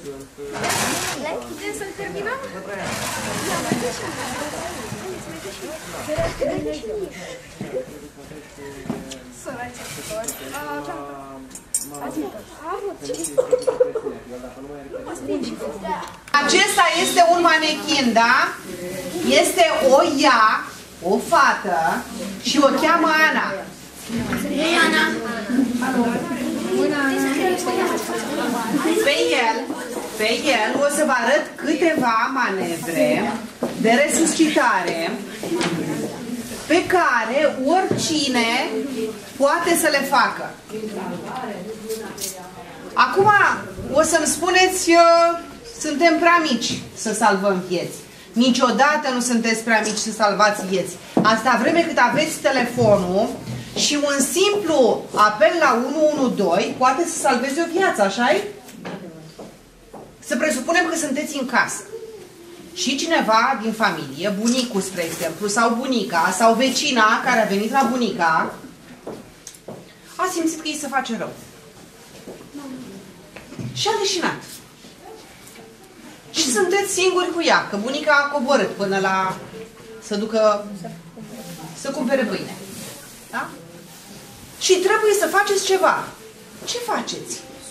Putem să-l terminăm? Ia, mai dă și mie. Haideți, mai dă și mie. Dă-i și mie. Săraci actori. Acesta este un manechin, da? Este o ea, o fată și o cheamă Ana. Pe el o să vă arăt câteva manevre de resuscitare pe care oricine poate să le facă. Acum o să-mi spuneți, suntem prea mici să salvăm vieți. Niciodată nu sunteți prea mici să salvați vieți. Asta vreme cât aveți telefonul și un simplu apel la 112 poate să salveze o viață, așa-i? Să presupunem că sunteți în casă și cineva din familie, bunicul, spre exemplu, sau bunica, sau vecina care a venit la bunica, a simțit că îi se face rău. Și a leșinat. Și sunteți singuri cu ea, că bunica a coborât până la să ducă să cumpere pâine. Da? Și trebuie să faceți ceva. Ce faceți?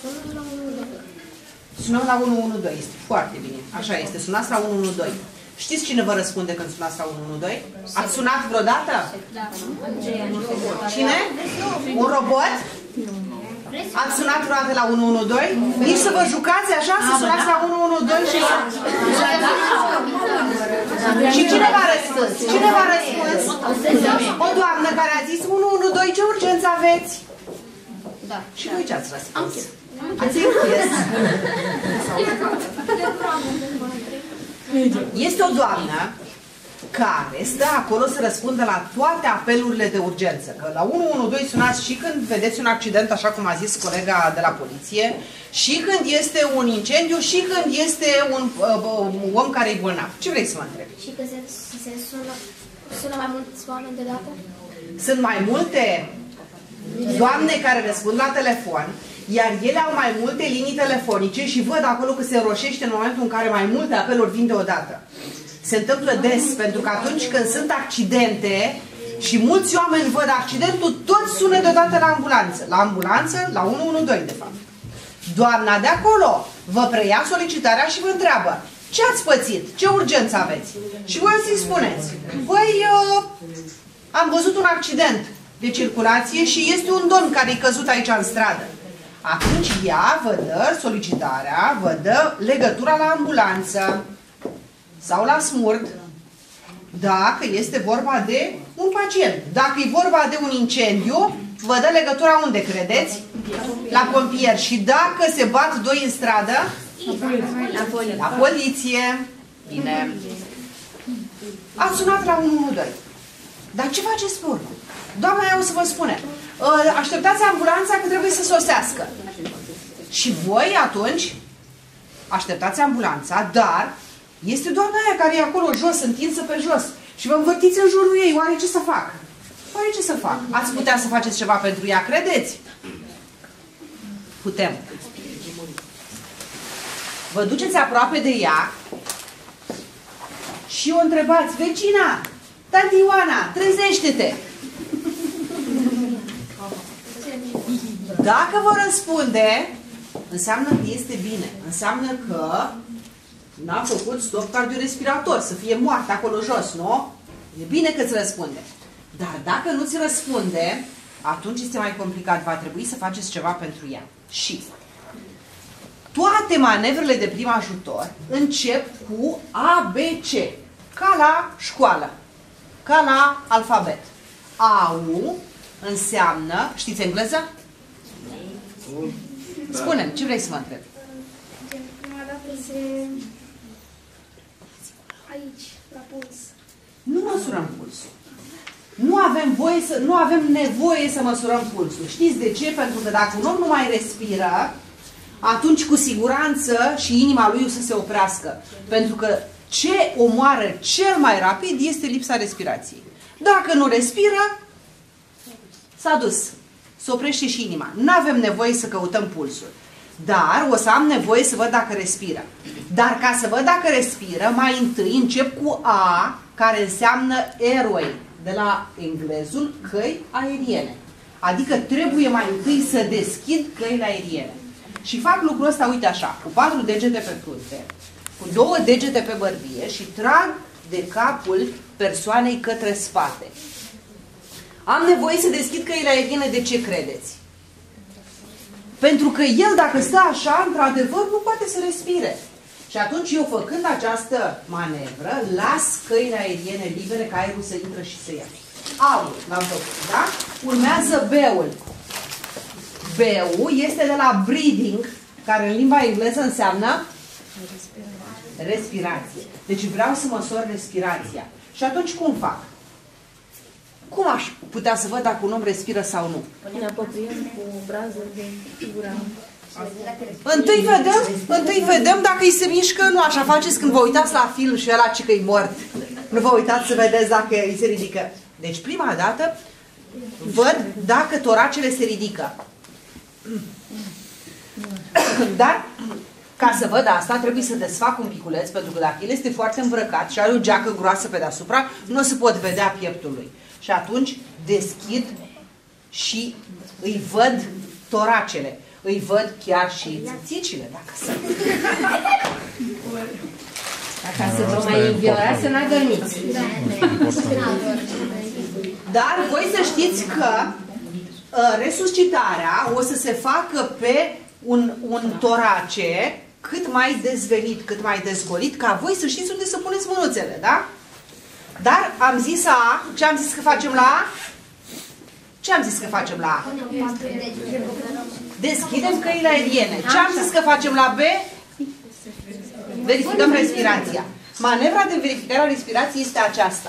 Sunăm la 112. Este foarte bine. Așa este. Sunați la 112. Știți cine vă răspunde când sunați la 112? Ați sunat vreodată? Cine? Un robot? Ați sunat vreodată la 112? Nici să vă jucați așa, să sunați la 112 și... Și cine v-a răspuns? Cine v-a răspuns? O doamnă care a zis 112, ce urgență aveți? Da. Și voi ce ați răspuns? Ați închis. Este o doamnă care stă acolo să răspundă la toate apelurile de urgență. Că la 112 sunați și când vedeți un accident, așa cum a zis colega de la poliție, și când este un incendiu, și când este un om care e bolnav. Ce vrei să mă întrebi? Și când se sună mai mulți oameni deodată? Sunt mai multe doamne care răspund la telefon, iar ele au mai multe linii telefonice și văd acolo că se roșește în momentul în care mai multe apeluri vin deodată. Se întâmplă des, pentru că atunci când sunt accidente și mulți oameni văd accidentul, toți sună deodată la ambulanță. La ambulanță, la 112 de fapt. Doamna de acolo vă preia solicitarea și vă întreabă: ce ați pățit? Ce urgență aveți? Și voi să-i spuneți: băi, am văzut un accident de circulație și este un domn care e căzut aici în stradă. Atunci ea vă dă solicitarea, vă dă legătura la ambulanță sau la SMURD, dacă este vorba de un pacient. Dacă e vorba de un incendiu, vă dă legătura unde credeți? La pompieri. Și dacă se bat doi în stradă? La poliție. Bine. Ați sunat la 112. Dar ce faceți pe urmă? Doamna ea o să vă spune: așteptați ambulanța că trebuie să sosească. Și voi atunci așteptați ambulanța, dar este doamna aia care e acolo jos, întinsă pe jos. Și vă învârtiți în jurul ei. Oare ce să fac? Păi ce să fac? Ați putea să faceți ceva pentru ea, credeți? Putem. Vă duceți aproape de ea și o întrebați, vecina, tanti Ioana, trezește-te! Dacă vă răspunde, înseamnă că este bine. Înseamnă că n-a făcut stop cardiorespirator, să fie moartă acolo jos, nu? E bine că îți răspunde. Dar dacă nu ți răspunde, atunci este mai complicat. Va trebui să faceți ceva pentru ea. Și toate manevrele de prim ajutor încep cu ABC. Ca la școală. Ca la alfabet. AU înseamnă, știți engleză? Spune-mi, ce vrei să mă întrebi? Prima dată se... aici, la puls. Nu măsurăm pulsul. Nu avem nevoie să măsurăm pulsul. Știți de ce? Pentru că dacă un om nu mai respiră, atunci cu siguranță și inima lui o să se oprească. Pentru că ce omoară cel mai rapid este lipsa respirației. Dacă nu respiră, s-a dus. Se oprește și inima. Nu avem nevoie să căutăm pulsul. Dar o să am nevoie să văd dacă respiră. Dar ca să văd dacă respiră, mai întâi încep cu A, care înseamnă airway, de la englezul căi aeriene. Adică trebuie mai întâi să deschid căile aeriene. Și fac lucrul ăsta, uite așa, cu 4 degete pe frunte, cu 2 degete pe bărbie și trag de capul persoanei către spate. Am nevoie să deschid căile aeriene, de ce credeți? Pentru că el, dacă stă așa, într-adevăr, nu poate să respire. Și atunci eu, făcând această manevră, las căile aeriene libere, ca aerul să intră și să ia. A-ul l-am făcut, da? Urmează B-ul. B-ul este de la breathing, care în limba engleză înseamnă respirație. Deci vreau să măsor respirația. Și atunci cum fac? Cum aș putea să văd dacă un om respiră sau nu? Ne apropiem cu obrazul de figura. Întâi vedem dacă îi se mișcă, nu așa faceți când vă uitați la film și ăla că e mort. Nu vă uitați să vedeți dacă îi se ridică. Deci prima dată văd dacă toracele se ridică. Dar ca să văd asta trebuie să desfac un piculeț, pentru că dacă el este foarte îmbrăcat și are o geacă groasă pe deasupra, nu o să pot vedea pieptul lui. Și atunci deschid și îi văd toracele. Îi văd chiar și țâțicile, dacă sunt. Ca să vă mai înviorați, să n-adormiți. Dar voi să știți că resuscitarea o să se facă pe un torace cât mai dezvelit, cât mai dezgolit, ca voi să știți unde să puneți mânuțele, da? Dar am zis A, ce am zis că facem la A? Ce am zis că facem la A? Deschidem căile aeriene. Ce am zis că facem la B? Verificăm respirația. Manevra de verificare a respirației este aceasta.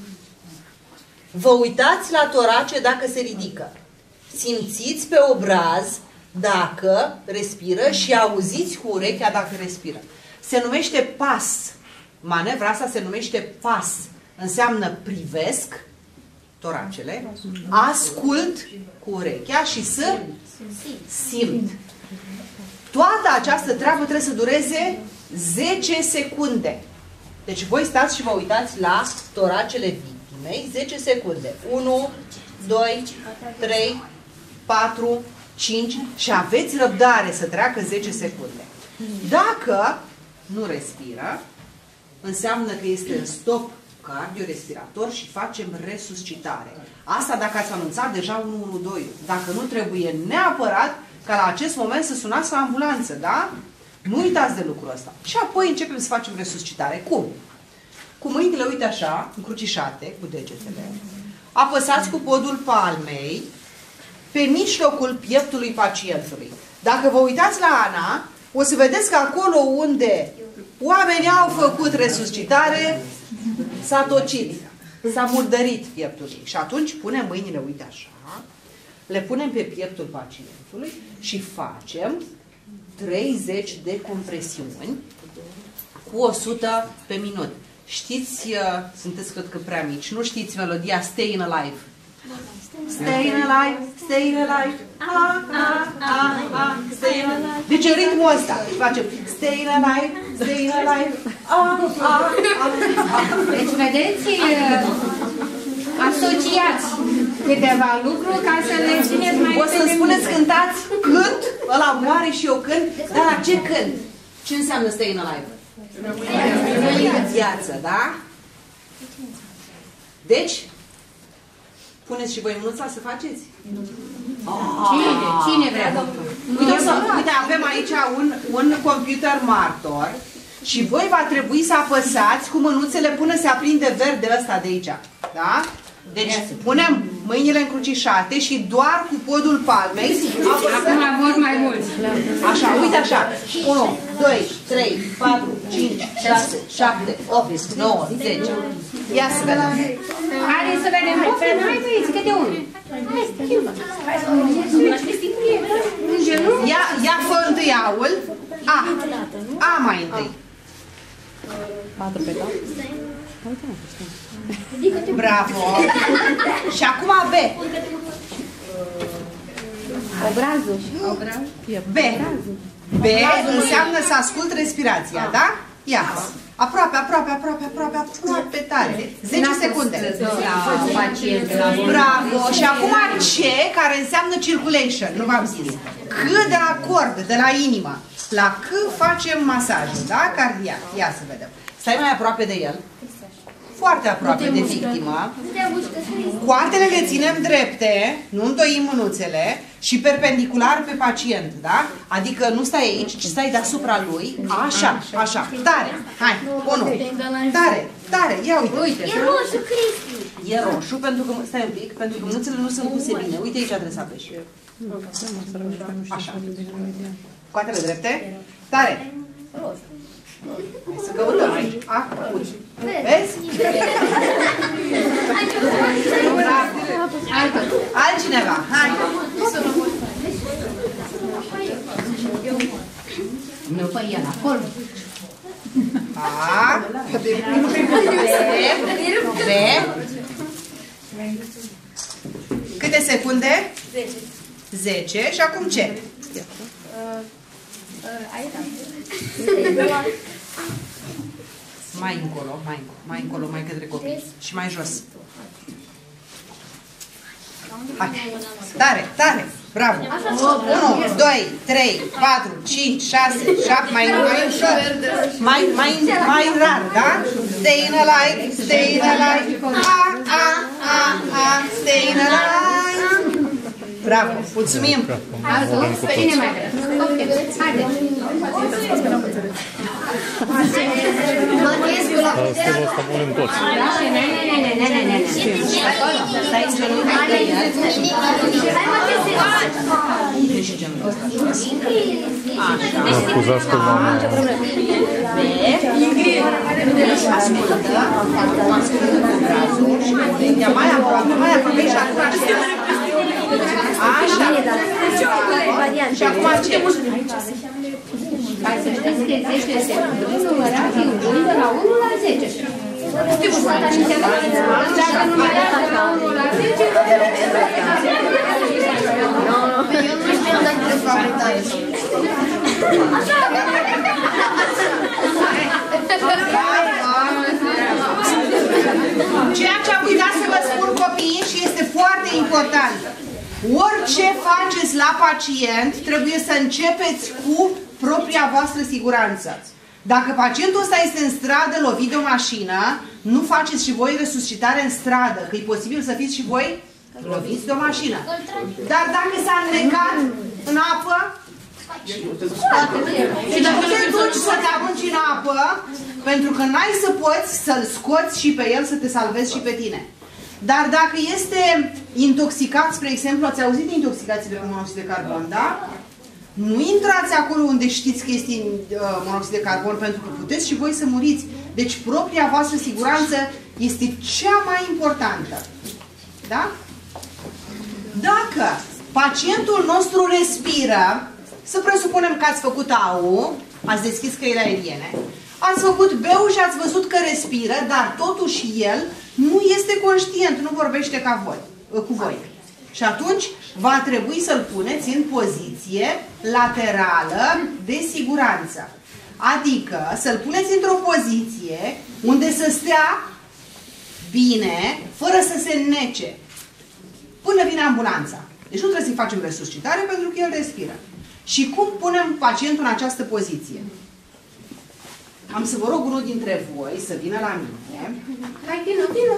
Vă uitați la torace dacă se ridică. Simțiți pe obraz dacă respiră și auziți cu urechea dacă respiră. Se numește pas. Manevra asta se numește pas. Înseamnă privesc toracele, ascult cu urechea și să simt. Toată această treabă trebuie să dureze 10 secunde. Deci voi stați și vă uitați la toracele victimei 10 secunde. 1, 2, 3, 4, 5 și aveți răbdare să treacă 10 secunde. Dacă nu respiră, înseamnă că este în stop cardiorespirator și facem resuscitare. Asta dacă ați anunțat deja 112. Dacă nu, trebuie neapărat ca la acest moment să sunați la ambulanță, da? Nu uitați de lucrul ăsta. Și apoi începem să facem resuscitare. Cum? Cu mâinile, uite așa, încrucișate, cu degetele. Apăsați cu podul palmei pe mijlocul pieptului pacientului. Dacă vă uitați la Ana, o să vedeți că acolo unde oamenii au făcut resuscitare, s-a tocit, s-a murdărit pieptul ei. Și atunci punem mâinile, uite așa, le punem pe pieptul pacientului și facem 30 de compresiuni cu 100 pe minut. Știți, sunteți cred că prea mici, nu știți melodia Staying Alive? Staying alive, staying alive. Staying alive. Deci în ritmul ăsta facem staying alive, staying alive. Deci vedeți, asociați câteva lucruri ca să le țineți mai. O să spuneți cântați, cânt, ăla moare și eu cânt, dar la ce cânt? Ce înseamnă staying alive? Viață, da? Deci, puneți și voi mânuța să faceți? Cine vrea? Uite, avem aici un computer martor și voi va trebui să apăsați cu mânuțele până se aprinde verde ăsta de aici. Da? Deci punem mâinile încrucișate și doar cu podul palmei acum vor mai mulți. Așa, uite așa. 1, 2, 3, 4, 5, 6, 7, 8, 9, 10. Ia să vedem. Hai să vedem. Hai băieți, câte unul. Ia fă întâi aul. A mai întâi. 4 pe cap. Bravo! Și acum B. Obrazul. B. B înseamnă să ascult respirația, da? Ia. Aproape tare. 10 secunde. Bravo! Și acum C, care înseamnă circulation, nu v-am zis. C de la cord, de la inimă. La C facem masajul, da? Cardiac. Ia să vedem. Stai mai aproape de el. Foarte aproape de victimă. Coartele le ținem drepte, nu îndoim mânuțele și perpendicular pe pacient, da? Adică nu stai aici, ci stai deasupra lui. Așa, așa. Tare. Hai, 1. Tare. Ia uite. E roșu, Cristi. E roșu pentru că, stai un pic, pentru că mânuțele nu sunt puse bine. Uite aici trebuie să apeși. Așa. Coartele drepte. Tare. Hai să căutăm aici. Acum. Vezi? Altcineva. Hai. Nu, păi el acolo. A. B. Câte secunde? 10. Și acum ce? Mai încolo, mai către copii. Și mai jos. Hai. Tare. Bravo. 1, 2, 3, 4, 5, 6, 7, mai rar, da? Staying alive, staying alive. Staying alive. Bravo, mulțumim. Cine mai vrea? Haide. Stelul ăsta punem toți. Stai în genunchi de el. Și genunchi ăsta jos. Așa. Scuzați că v-am... Ascultă cu obrazul și cu urechea mai aproape și acum așa. Și acum ce? Hai să știți că 10 secunde numărați de la 1 la 10. Dacă numărați de la 1 la 10, Eu nu știu dacă trebuie să fac tare. Ceea ce am uitat să vă spun, copiii, și este foarte important. Orice faceți la pacient, trebuie să începeți cu propria voastră siguranță. Dacă pacientul ăsta este în stradă lovit de o mașină, nu faceți și voi resuscitare în stradă, că e posibil să fiți și voi loviți de o mașină. Dar dacă s-a înnecat în apă, și dacă te duci să te arunci în apă, pentru că n-ai să poți să-l scoți și pe el, să te salvezi și pe tine. Dar dacă este intoxicat, spre exemplu, ați auzit de intoxicațiile cu monoxid de carbon, da? Nu intrați acolo unde știți că este monoxid de carbon, pentru că puteți și voi să muriți. Deci propria voastră siguranță este cea mai importantă. Da? Dacă pacientul nostru respiră, să presupunem că ați făcut AU, ați deschis căile aeriene, ați făcut BEU și ați văzut că respiră, dar totuși el nu este conștient, nu vorbește ca voi, cu voi. Și atunci va trebui să-l puneți în poziție laterală de siguranță. Adică să-l puneți într-o poziție unde să stea bine, fără să se înnece, până vine ambulanța. Deci nu trebuie să-i facem resuscitare pentru că el respiră. Și cum punem pacientul în această poziție? Am să vă rog unul dintre voi să vină la mine. Hai, vină.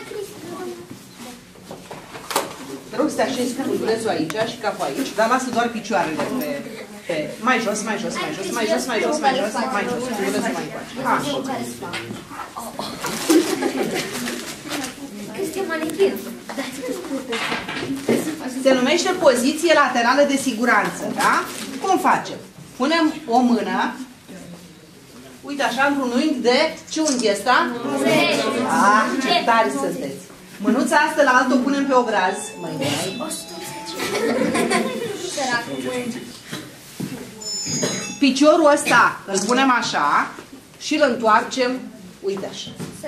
Te rog să te așezi cultulețul aici și capul aici, dar lasă doar picioarele pe... Mai jos, mai jos, mai jos, mai jos, mai jos, mai jos, mai jos, cultulețul mai încoace. Se numește poziție laterală de siguranță, da? Cum facem? Punem o mână, uite așa, într-un unghi de... Ce unghi e ăsta? Ah, ce tari sunteți! Mânuța asta la altă o punem pe obraz. Piciorul ăsta îl punem așa și îl întoarcem, uite așa.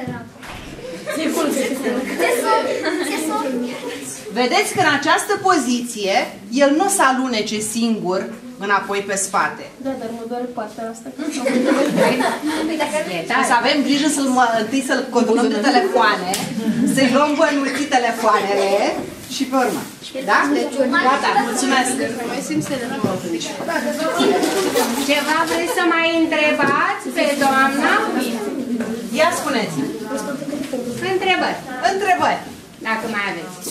Vedeți că în această poziție el nu o să alunece singur înapoi pe spate. Da, dar mă doare partea asta. Să avem grijă întâi să-l controlăm de telefoane, să-i luăm bănuții telefoanele și pe urmă. Da? Gata, mulțumesc. Ceva vreți să mai întrebați pe doamna? Ia spuneți. Întrebări. Întrebări. Dacă mai aveți.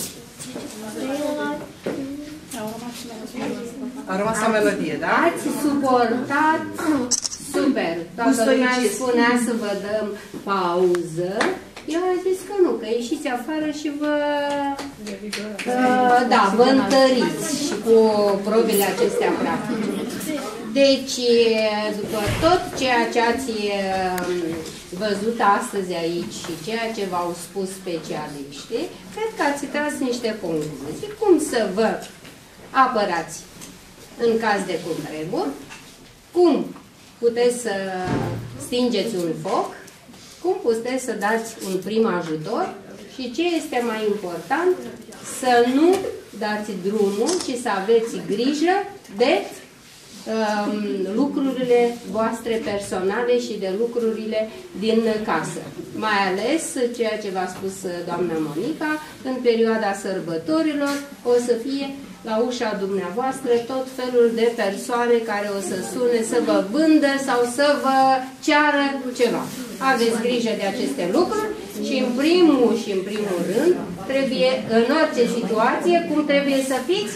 A rămas o melodie, da? Ați suportat super. Toată lumea spunea să vă dăm pauză. Eu am zis că nu, că ieșiți afară și vă întăriți și cu probele acestea practice. Deci, după tot ceea ce ați văzut astăzi aici și ceea ce v-au spus specialiștii, cred că ați tras niște concluzii. Cum să vă apărați în caz de cutremur, cum puteți să stingeți un foc, cum puteți să dați un prim ajutor și ce este mai important, să nu dați drumul, ci să aveți grijă de lucrurile voastre personale și de lucrurile din casă. Mai ales ceea ce v-a spus doamna Monica, în perioada sărbătorilor o să fie la ușa dumneavoastră tot felul de persoane care o să sune să vă vândă sau să vă ceară ceva. Aveți grijă de aceste lucruri și în primul rând trebuie în orice situație, cum trebuie să fiți?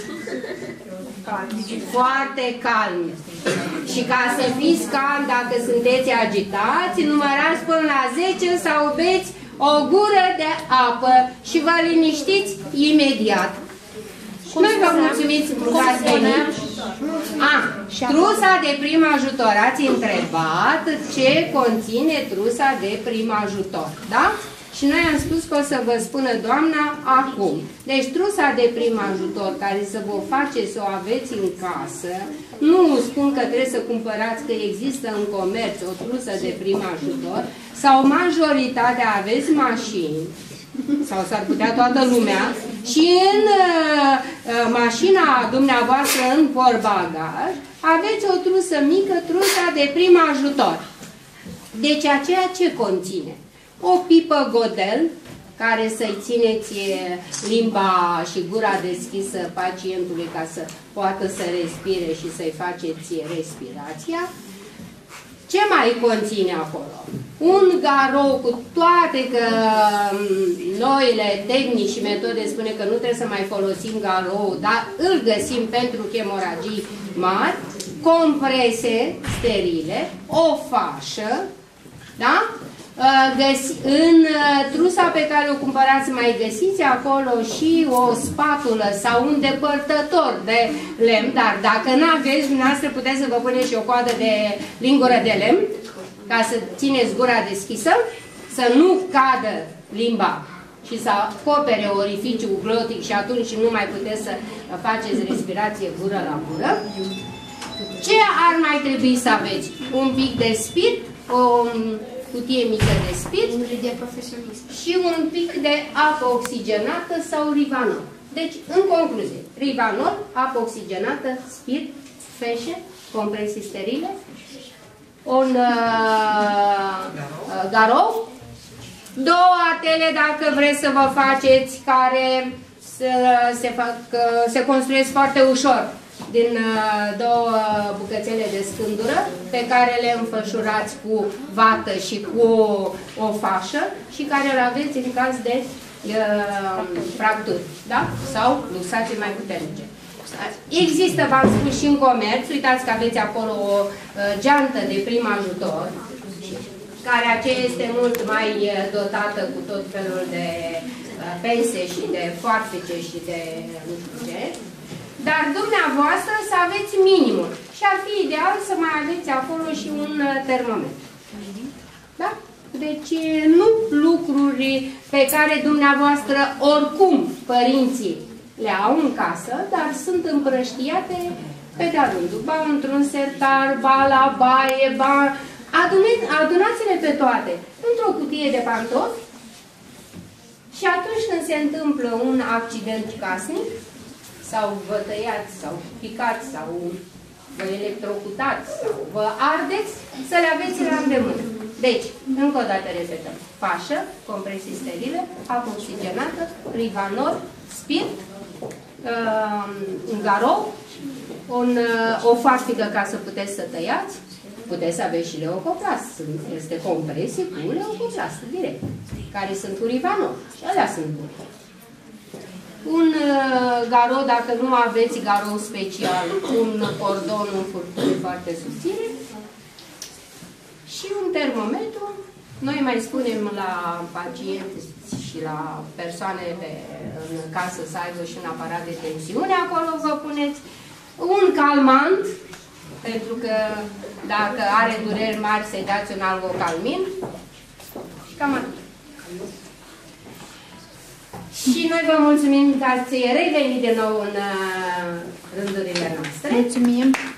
Foarte calmi. Și ca să fiți calmi, dacă sunteți agitați, numărați până la 10 sau beți o gură de apă și vă liniștiți imediat. Noi vă mulțumiți că ați venit. Trusa de prim ajutor. Ați întrebat ce conține trusa de prim ajutor, da? Și noi am spus că o să vă spună doamna acum. Deci trusa de prim ajutor care să vă face să o aveți în casă, nu spun că trebuie să cumpărați, că există în comerț o trusă de prim ajutor, sau majoritatea aveți mașini, sau s-ar putea toată lumea, și în mașina dumneavoastră, în portbagaj, aveți o trusă mică, trusa de prim ajutor. Deci aceea ce conține? O pipă Godel, care să-i țineți limba și gura deschisă pacientului ca să poată să respire și să-i faceți respirația. Ce mai conține acolo? Un garou, cu toate că noile tehnici și metode spune că nu trebuie să mai folosim garou, dar îl găsim pentru hemoragii mari, comprese sterile, o fașă, da? În trusa pe care o cumpărați mai găsiți acolo și o spatulă sau un depărtător de lemn, dar dacă nu aveți, dumneavoastră puteți să vă puneți și o coadă de lingură de lemn ca să țineți gura deschisă, să nu cadă limba și să acopere orificiul glotic și atunci nu mai puteți să faceți respirație gură la gură. Ce ar mai trebui să aveți? Un pic de spirit, o cutie mică de spirit și un pic de apă oxigenată sau Rivanol. Deci, în concluzie, Rivanol, apă oxigenată, spirit, feșe, compresii sterile, un garou, 2 atele dacă vreți să vă faceți, care se construiesc foarte ușor din 2 bucățele de scândură pe care le înfășurați cu vată și cu o fașă și care le aveți în caz de fracturi, da? Sau luxații mai puternice. Există, v-am spus, și în comerț, uitați că aveți acolo o geantă de prim ajutor, care aceea este mult mai dotată cu tot felul de pense și de foarfece și de nu știu ce, dar dumneavoastră să aveți minimul și ar fi ideal să mai aveți acolo și un termometru. Da? Deci nu lucruri pe care dumneavoastră oricum părinții le au în casă, dar sunt împrăștiate pe de-a rândul. Ba într-un sertar, ba la baie, ba... Adunați-le pe toate într-o cutie de pantofi și atunci când se întâmplă un accident casnic, sau vă tăiați, sau picați, sau vă electrocutați, sau vă ardeți, să le aveți la îndemână. Deci, încă o dată repetăm. Fașă, compresii sterile, apă oxigenată, Rivanol, spirit, un garou, o farfică ca să puteți să tăiați. Puteți să aveți și leucoplast. Este compresii cu leucoplast direct, care sunt cu Rivanol. Și alea sunt bune. Un garou, dacă nu aveți garou special, un cordon, un furtuni foarte subțire și un termometru. Noi mai spunem la pacienți și la persoane în casă să aibă și un aparat de tensiune, acolo vă puneți un calmant, pentru că dacă are dureri mari să-i dați un algocalmin și cam atât. Și noi vă mulțumim că ați revenit de nou în rândurile noastre. Mulțumim!